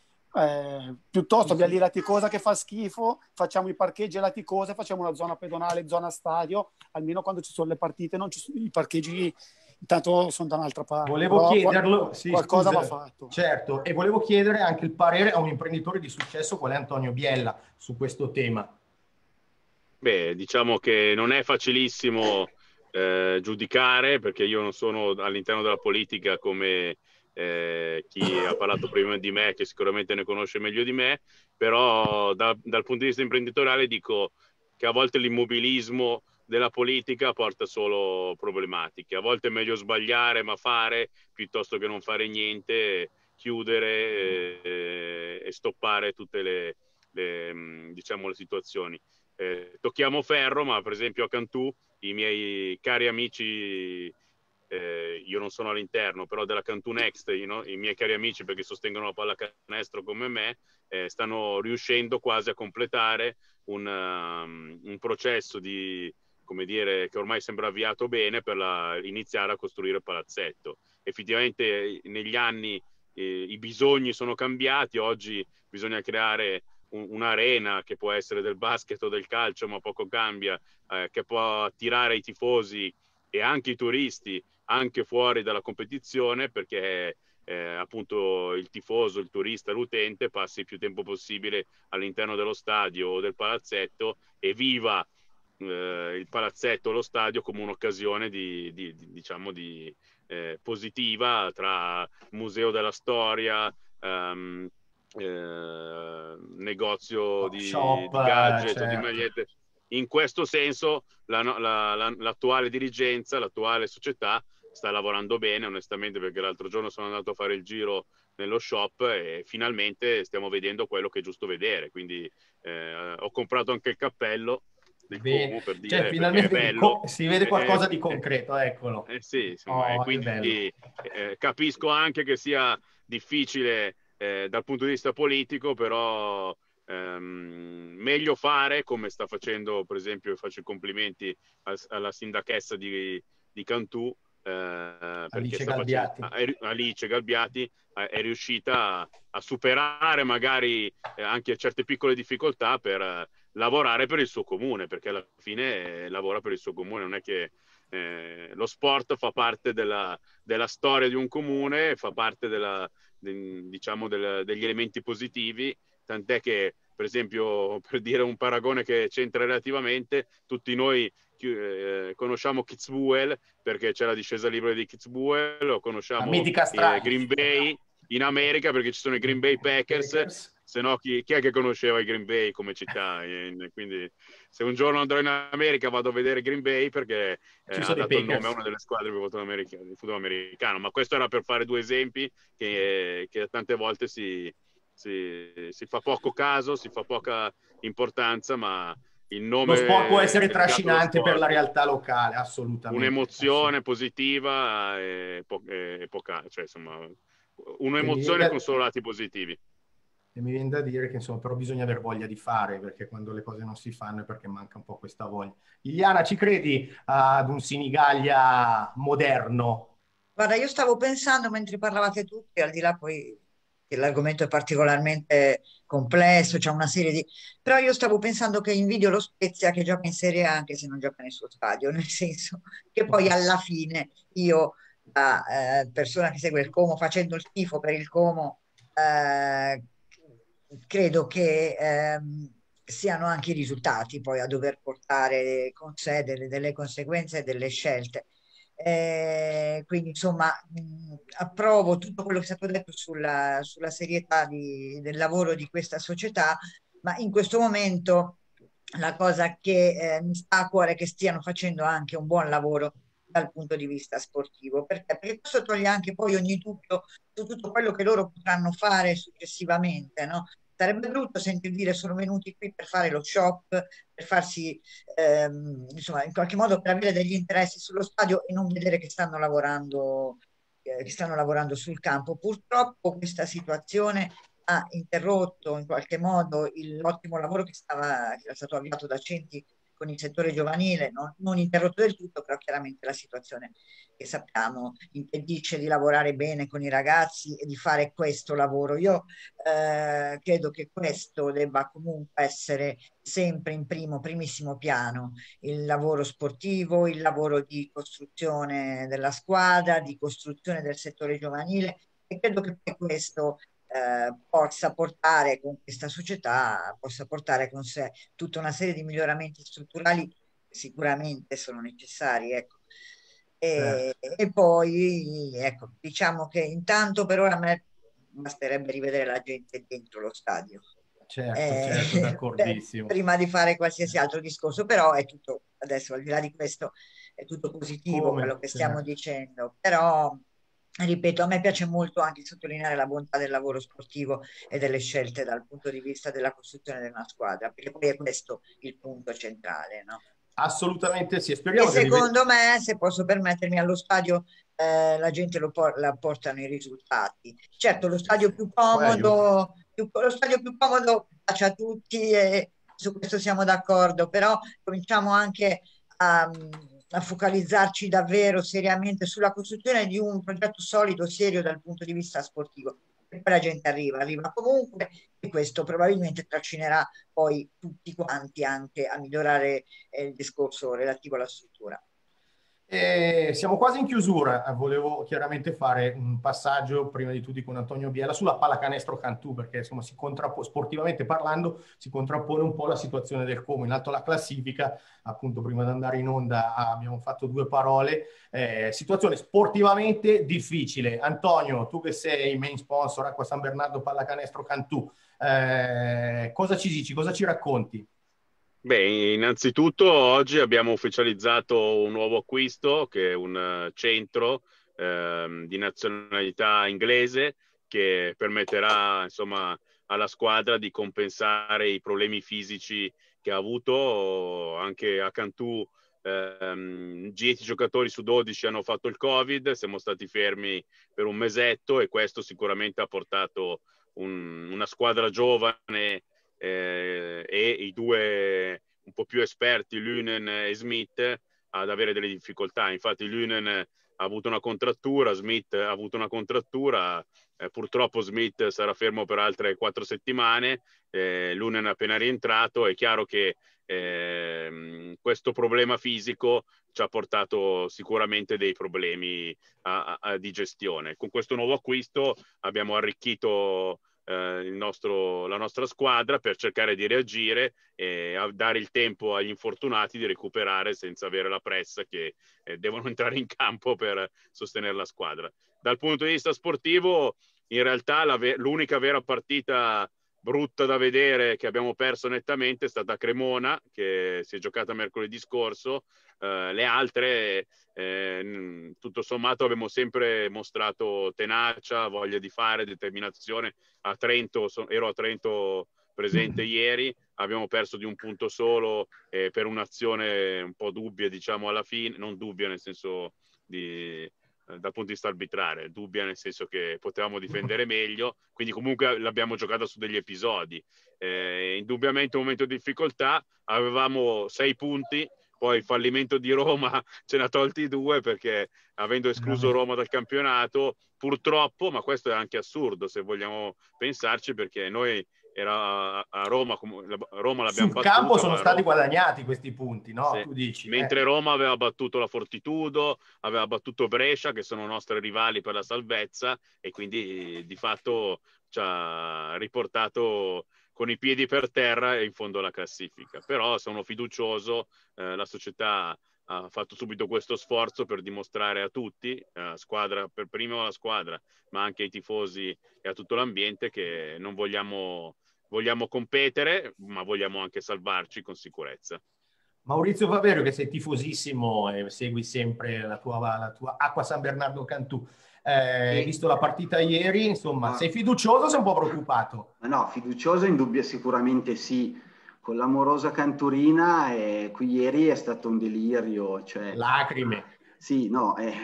Speaker 5: Eh, piuttosto abbiamo lì la Ticosa che fa schifo, facciamo i parcheggi alla Ticosa, facciamo una zona pedonale, zona stadio, almeno quando ci sono le partite non ci sono, i parcheggi intanto sono da un'altra parte.
Speaker 1: Volevo
Speaker 5: Però
Speaker 1: chiederlo, sì,
Speaker 5: qualcosa
Speaker 1: scusa,
Speaker 5: va fatto.
Speaker 1: Certo, e volevo chiedere anche il parere a un imprenditore di successo qual è Antonio Biella su questo tema.
Speaker 3: Beh, diciamo che non è facilissimo eh, giudicare, perché io non sono all'interno della politica come eh, chi ha parlato prima di me, che sicuramente ne conosce meglio di me, però da, dal punto di vista imprenditoriale dico che a volte l'immobilismo della politica porta solo problematiche. A volte è meglio sbagliare ma fare piuttosto che non fare niente, chiudere eh, e stoppare tutte le, le, diciamo, le situazioni. Eh, tocchiamo ferro, ma per esempio a Cantù i miei cari amici, eh, io non sono all'interno, però della Cantù Next, you know, i miei cari amici, perché sostengono la pallacanestro come me, eh, stanno riuscendo quasi a completare un, um, un processo di, come dire, che ormai sembra avviato bene per la, iniziare a costruire il palazzetto. Effettivamente negli anni eh, i bisogni sono cambiati, oggi bisogna creare un'arena che può essere del basket o del calcio, ma poco cambia, eh, che può attirare i tifosi e anche i turisti anche fuori dalla competizione, perché eh, appunto il tifoso, il turista, l'utente passi il più tempo possibile all'interno dello stadio o del palazzetto e viva eh, il palazzetto o lo stadio come un'occasione di, di, di diciamo di eh, positiva, tra museo della storia, um, Eh, negozio di,
Speaker 1: shop,
Speaker 3: di gadget,
Speaker 1: certo.
Speaker 3: di magliette. In questo senso la, la, la, l'attuale dirigenza, l'attuale società sta lavorando bene, onestamente, perché l'altro giorno sono andato a fare il giro nello shop e finalmente stiamo vedendo quello che è giusto vedere. Quindi eh, ho comprato anche il cappello del
Speaker 1: Bene.
Speaker 3: Como, per dire,
Speaker 1: Cioè, finalmente
Speaker 3: perché è bello.
Speaker 1: si vede qualcosa
Speaker 3: eh,
Speaker 1: di concreto, eccolo.
Speaker 3: Eh, sì, insomma,
Speaker 1: Oh,
Speaker 3: e quindi eh, capisco anche che sia difficile eh, dal punto di vista politico, però ehm, meglio fare come sta facendo, per esempio, faccio i complimenti al, alla sindachessa di, di Cantù, eh, perché
Speaker 1: Alice
Speaker 3: sta
Speaker 1: Galbiati.
Speaker 3: facendo, Alice Galbiati è, è riuscita a, a superare magari eh, anche certe piccole difficoltà per eh, lavorare per il suo comune, perché alla fine eh, lavora per il suo comune, non è che eh, lo sport fa parte della, della storia di un comune, fa parte della, de, diciamo del, degli elementi positivi, tant'è che per esempio, per dire un paragone che c'entra relativamente, tutti noi eh, conosciamo Kitzbühel perché c'è la discesa libera di Kitzbühel, o conosciamo eh, Green Bay in America perché ci sono i Green Bay Packers, Packers. Se no chi, chi è che conosceva i Green Bay come città? E, quindi se un giorno andrò in America vado a vedere Green Bay perché eh, ha dato il nome a una delle squadre di football americano, di football americano. Ma questo era per fare due esempi che, che tante volte si, si, si fa poco caso, si fa poca importanza, ma il nome...
Speaker 1: Lo sport può essere trascinante per la realtà locale, assolutamente.
Speaker 3: Un'emozione positiva e, po- e poca, cioè insomma, un'emozione con solo lati positivi.
Speaker 1: E mi viene da dire che insomma però bisogna aver voglia di fare, perché quando le cose non si fanno è perché manca un po' questa voglia. Liliana, ci credi ad un Sinigaglia moderno?
Speaker 6: Guarda, io stavo pensando mentre parlavate tutti, al di là poi che l'argomento è particolarmente complesso, c'è una serie di... Però io stavo pensando che invidio lo Spezia che gioca in Serie A anche se non gioca nel suo stadio, nel senso che poi alla fine io, da eh, persona che segue il Como, facendo il tifo per il Como, eh, credo che ehm, siano anche i risultati poi a dover portare con sé delle, delle conseguenze e delle scelte. Eh, quindi insomma mh, approvo tutto quello che è stato detto sulla, sulla serietà di, del lavoro di questa società, ma in questo momento la cosa che eh, mi sta a cuore è che stiano facendo anche un buon lavoro dal punto di vista sportivo, perché, perché questo toglie anche poi ogni dubbio su tutto quello che loro potranno fare successivamente, no? Sarebbe brutto sentir dire sono venuti qui per fare lo shop, per farsi, ehm, insomma, in qualche modo per avere degli interessi sullo stadio e non vedere che stanno lavorando, eh, che stanno lavorando sul campo. Purtroppo questa situazione ha interrotto in qualche modo il, l'ottimo lavoro che, stava, che era stato avviato da Centi con il settore giovanile, no? Non interrotto del tutto, però chiaramente la situazione che sappiamo impedisce di lavorare bene con i ragazzi e di fare questo lavoro. Io eh, credo che questo debba comunque essere sempre in primo, primissimo piano, il lavoro sportivo, il lavoro di costruzione della squadra, di costruzione del settore giovanile, e credo che questo Eh, possa portare con questa società, possa portare con sé tutta una serie di miglioramenti strutturali che sicuramente sono necessari, ecco. E, certo. E poi ecco, diciamo che intanto per ora a me basterebbe rivedere la gente dentro lo stadio.
Speaker 1: Certo,
Speaker 6: eh,
Speaker 1: certo, d'accordissimo.
Speaker 6: Prima di fare qualsiasi altro discorso, però è tutto, adesso al di là di questo, è tutto positivo. Come? Quello che stiamo certo. dicendo, però ripeto, a me piace molto anche sottolineare la bontà del lavoro sportivo e delle scelte dal punto di vista della costruzione di una squadra, perché poi è questo il punto centrale, no?
Speaker 1: Assolutamente sì,
Speaker 6: E
Speaker 1: speriamo di rivedere.
Speaker 6: secondo me, se posso permettermi, allo stadio eh, la gente lo por- la portano i risultati. Certo, lo stadio più comodo, più, lo stadio più comodo piace a tutti e su questo siamo d'accordo, però cominciamo anche a, a focalizzarci davvero seriamente sulla costruzione di un progetto solido, serio dal punto di vista sportivo. E poi la gente arriva, arriva comunque e questo probabilmente trascinerà poi tutti quanti anche a migliorare eh, il discorso relativo alla struttura.
Speaker 1: E siamo quasi in chiusura, volevo chiaramente fare un passaggio prima di tutti con Antonio Biella sulla pallacanestro Cantù, perché insomma si contrappo- sportivamente parlando si contrappone un po' la situazione del Como. In alto alla classifica, appunto prima di andare in onda abbiamo fatto due parole, eh, situazione sportivamente difficile. Antonio, tu che sei main sponsor Acqua San Bernardo Pallacanestro Cantù, eh, cosa ci dici, cosa ci racconti?
Speaker 3: Beh, innanzitutto oggi abbiamo ufficializzato un nuovo acquisto che è un uh, centro ehm, di nazionalità inglese che permetterà insomma alla squadra di compensare i problemi fisici che ha avuto. Anche a Cantù ehm, dieci giocatori su dodici hanno fatto il Covid, siamo stati fermi per un mesetto e questo sicuramente ha portato un, una squadra giovane Eh, e i due un po' più esperti, Lunen e Smith, ad avere delle difficoltà. Infatti Lunen ha avuto una contrattura, Smith ha avuto una contrattura, eh, purtroppo Smith sarà fermo per altre quattro settimane, eh, Lunen è appena rientrato. È chiaro che eh, questo problema fisico ci ha portato sicuramente dei problemi a, a, di gestione. Con questo nuovo acquisto abbiamo arricchito Eh, il nostro, la nostra squadra per cercare di reagire e a dare il tempo agli infortunati di recuperare senza avere la pressa che eh, devono entrare in campo per sostenere la squadra. Dal punto di vista sportivo, in realtà la ve- l'unica vera partita brutta da vedere che abbiamo perso nettamente è stata a Cremona, che si è giocata mercoledì scorso. Uh, le altre eh, tutto sommato abbiamo sempre mostrato tenacia, voglia di fare, determinazione. A Trento, so, ero a Trento presente ieri, abbiamo perso di un punto solo eh, per un'azione un po' dubbia, diciamo, alla fine, non dubbia nel senso di eh, dal punto di vista arbitrale, dubbia nel senso che potevamo difendere meglio, quindi comunque l'abbiamo giocata su degli episodi. Eh, indubbiamente un momento di difficoltà, avevamo sei punti, poi il fallimento di Roma ce ne ha tolti due perché avendo escluso Roma dal campionato, purtroppo, ma questo è anche assurdo se vogliamo pensarci, perché noi era a Roma, Roma l'abbiamo
Speaker 1: sul
Speaker 3: battuta,
Speaker 1: campo sono stati
Speaker 3: Roma...
Speaker 1: guadagnati questi punti, no?
Speaker 3: Sì.
Speaker 1: Tu dici,
Speaker 3: mentre
Speaker 1: eh.
Speaker 3: Roma aveva battuto la Fortitudo, aveva battuto Brescia, che sono nostri rivali per la salvezza, e quindi di fatto ci ha riportato con i piedi per terra in fondo alla classifica. Però sono fiducioso, eh, la società ha fatto subito questo sforzo per dimostrare a tutti, eh, squadra, per primo alla squadra, ma anche ai tifosi e a tutto l'ambiente, che non vogliamo, vogliamo competere, ma vogliamo anche salvarci con sicurezza.
Speaker 1: Maurizio Faverio, che sei tifosissimo e segui sempre la tua, la tua Acqua San Bernardo Cantù, hai eh, sì. visto la partita ieri, insomma, no. Sei fiducioso o sei un po' preoccupato?
Speaker 8: No, fiducioso in dubbio sicuramente sì. Con l'amorosa Canturina, eh, qui ieri è stato un delirio. Cioè,
Speaker 1: lacrime.
Speaker 8: Sì, no, eh,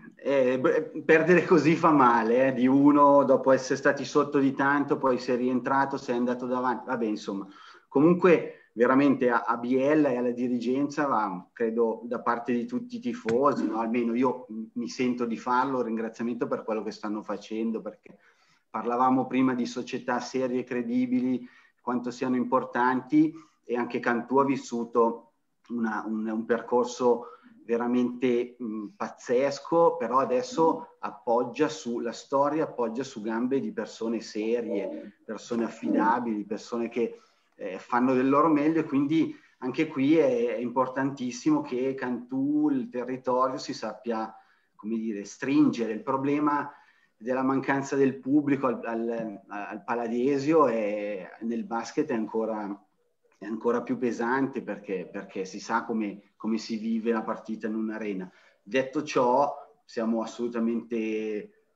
Speaker 8: eh, perdere così fa male, eh, di uno dopo essere stati sotto di tanto, poi sei rientrato, sei andato davanti, vabbè, insomma. Comunque veramente a, a Biella e alla dirigenza va, credo, da parte di tutti i tifosi, no? Almeno io mi sento di farlo, ringraziamento per quello che stanno facendo, perché parlavamo prima di società serie e credibili, quanto siano importanti, e anche Cantù ha vissuto una, un, un percorso veramente mh, pazzesco, però adesso appoggia su, la storia appoggia su gambe di persone serie, persone affidabili, persone che eh, fanno del loro meglio, e quindi anche qui è, è importantissimo che Cantù, il territorio, si sappia, come dire, stringere. Il problema della mancanza del pubblico al, al, al Paladesio e nel basket è ancora, è ancora più pesante, perché, perché si sa come, come si vive la partita in un'arena. Detto ciò, siamo assolutamente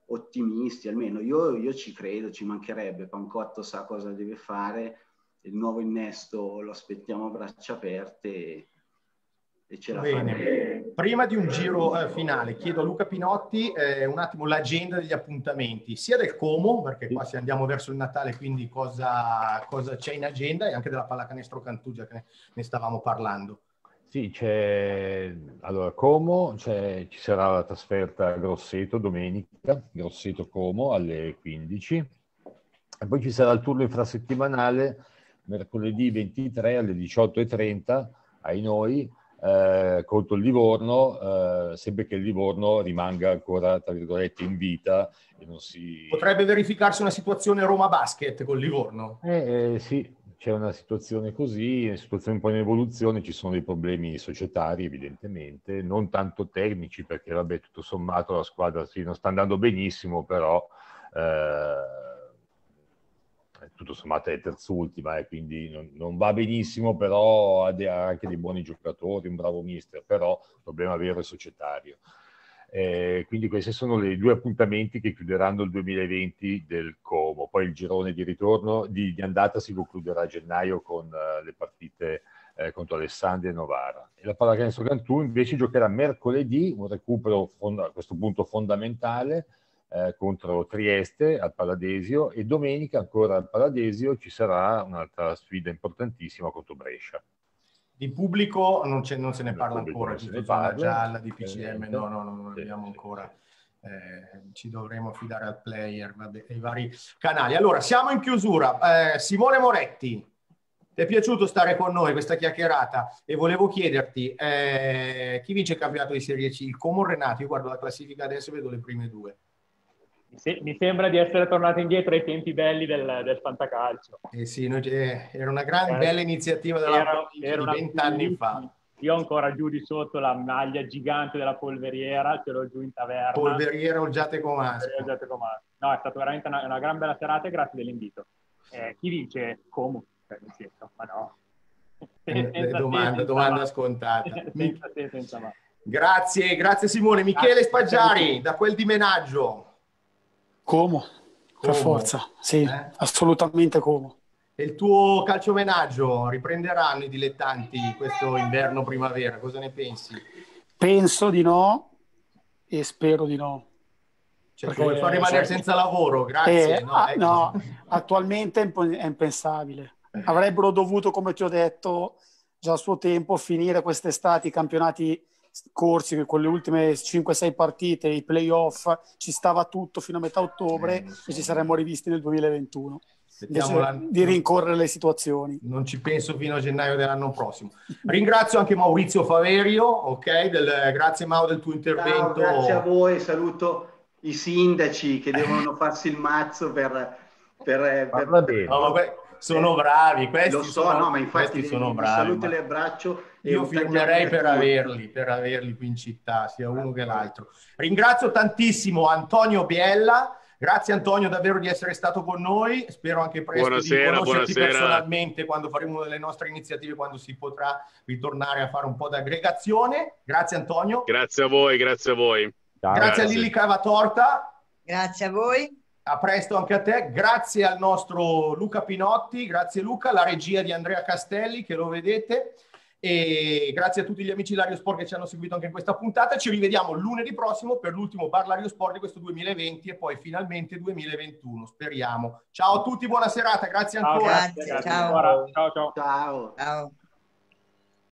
Speaker 8: ottimisti, almeno io, io ci credo, ci mancherebbe. Pancotto sa cosa deve fare, il nuovo innesto lo aspettiamo a braccia aperte e, e ce la
Speaker 1: Bene.
Speaker 8: faremo.
Speaker 1: Prima di un giro eh, finale chiedo a Luca Pinotti eh, un attimo l'agenda degli appuntamenti, sia del Como, perché qua se andiamo verso il Natale, quindi cosa, cosa c'è in agenda, e anche della pallacanestro Cantugia che ne, ne stavamo parlando.
Speaker 7: Sì, c'è allora Como, c'è, ci sarà la trasferta a Grosseto domenica, Grosseto Como alle quindici, e poi ci sarà il turno infrasettimanale mercoledì ventitré alle diciotto e trenta ai noi eh, contro il Livorno, eh, sempre che il Livorno rimanga ancora tra virgolette in vita e non si...
Speaker 1: Potrebbe verificarsi una situazione Roma Basket con Livorno?
Speaker 7: Eh, eh, sì. C'è una situazione così, una situazione un po' in evoluzione, ci sono dei problemi societari evidentemente, non tanto tecnici perché vabbè tutto sommato la squadra sì, non sta andando benissimo, però eh, tutto sommato è terzultima e eh, quindi non, non va benissimo, però ha, de- ha anche dei buoni giocatori, un bravo mister, però il problema vero è societario. Eh, quindi questi sono i due appuntamenti che chiuderanno il duemilaventi del Como. Poi il girone di ritorno di, di andata si concluderà a gennaio con uh, le partite eh, contro Alessandria e Novara. E la pallacanestro Cantù invece giocherà mercoledì un recupero fond- a questo punto fondamentale eh, contro Trieste al Paladesio, e domenica ancora al Paladesio ci sarà un'altra sfida importantissima contro Brescia.
Speaker 1: Di pubblico non, non se ne parla ancora,
Speaker 7: se
Speaker 1: di
Speaker 7: ne
Speaker 1: zona
Speaker 7: parla,
Speaker 1: gialla, di P C M,
Speaker 7: eh,
Speaker 1: no, no, no, non
Speaker 7: sì,
Speaker 1: abbiamo
Speaker 7: sì,
Speaker 1: ancora,
Speaker 7: sì.
Speaker 1: eh, ci dovremo affidare al player, vabbè, ai vari canali. Allora, siamo in chiusura. Eh, Simone Moretti, ti è piaciuto stare con noi questa chiacchierata? E volevo chiederti, eh, chi vince il campionato di Serie C? Il Como o Renato? Io guardo la classifica adesso e vedo le prime due.
Speaker 4: Mi sembra di essere tornato indietro ai tempi belli del, del fantacalcio.
Speaker 1: Eh sì, noi, eh, era una gran
Speaker 4: era,
Speaker 1: bella iniziativa della
Speaker 4: era,
Speaker 1: provincia
Speaker 4: era
Speaker 1: di vent'anni fa.
Speaker 4: Io ho ancora giù di sotto la maglia gigante della Polveriera, ce l'ho giù in taverna.
Speaker 1: Polveriera Olgiate Comasco.
Speaker 4: No, è stata veramente una, una gran bella serata e grazie dell'invito. Eh, chi vince? Como? Cioè, nel senso, ma no.
Speaker 1: Senza domanda, domanda scontata.
Speaker 4: senza te, senza ma.
Speaker 1: Grazie, grazie Simone. Michele Spaggiari, da quel di Menaggio.
Speaker 5: Como, per forza, sì, eh? assolutamente Como.
Speaker 1: E il tuo calciomenaggio, riprenderanno i dilettanti questo inverno-primavera? Cosa ne pensi?
Speaker 5: Penso di no e spero di no.
Speaker 1: Cioè, ti vuoi far rimanere
Speaker 5: cioè,
Speaker 1: senza lavoro? Grazie.
Speaker 5: Eh,
Speaker 1: no,
Speaker 5: ah,
Speaker 1: ecco.
Speaker 5: no, attualmente è impensabile. Avrebbero dovuto, come ti ho detto già a suo tempo, finire quest'estate i campionati corsi con le ultime cinque sei partite, i playoff, ci stava tutto fino a metà ottobre eh, so. e ci saremmo rivisti nel duemilaventuno. La... di rincorrere le situazioni.
Speaker 1: Non ci penso fino a gennaio dell'anno prossimo. Ringrazio anche Maurizio Faverio, ok? Del, grazie Mau del tuo intervento.
Speaker 8: Ciao, grazie a voi, saluto i sindaci che devono farsi il mazzo per... per, per, per...
Speaker 1: No, ma sono bravi, questi
Speaker 8: lo so,
Speaker 1: sono,
Speaker 8: no, ma infatti
Speaker 1: sono
Speaker 8: li,
Speaker 1: bravi.
Speaker 8: Saluto e li abbraccio.
Speaker 1: Io firmerei per averli, per averli qui in città, sia uno che l'altro. Ringrazio tantissimo Antonio Biella. Grazie Antonio davvero di essere stato con noi, spero anche presto
Speaker 3: buonasera,
Speaker 1: di conoscerti
Speaker 3: buonasera.
Speaker 1: personalmente quando faremo una delle nostre iniziative, quando si potrà ritornare a fare un po' d'aggregazione. Grazie Antonio.
Speaker 3: Grazie a voi, grazie a voi.
Speaker 1: Ciao, grazie, grazie a Lilli Cavatorta.
Speaker 6: Grazie a voi.
Speaker 1: A presto anche a te. Grazie al nostro Luca Pinotti, grazie Luca, la regia di Andrea Castelli che lo vedete. E grazie a tutti gli amici Lario Sport che ci hanno seguito anche in questa puntata. Ci rivediamo lunedì prossimo per l'ultimo Bar Lario Sport di questo duemilaventi e poi finalmente duemilaventuno, speriamo. Ciao a tutti, buona serata, grazie ancora.
Speaker 6: Grazie, ciao.
Speaker 4: Ciao, ciao.
Speaker 8: Ciao.
Speaker 6: Ciao.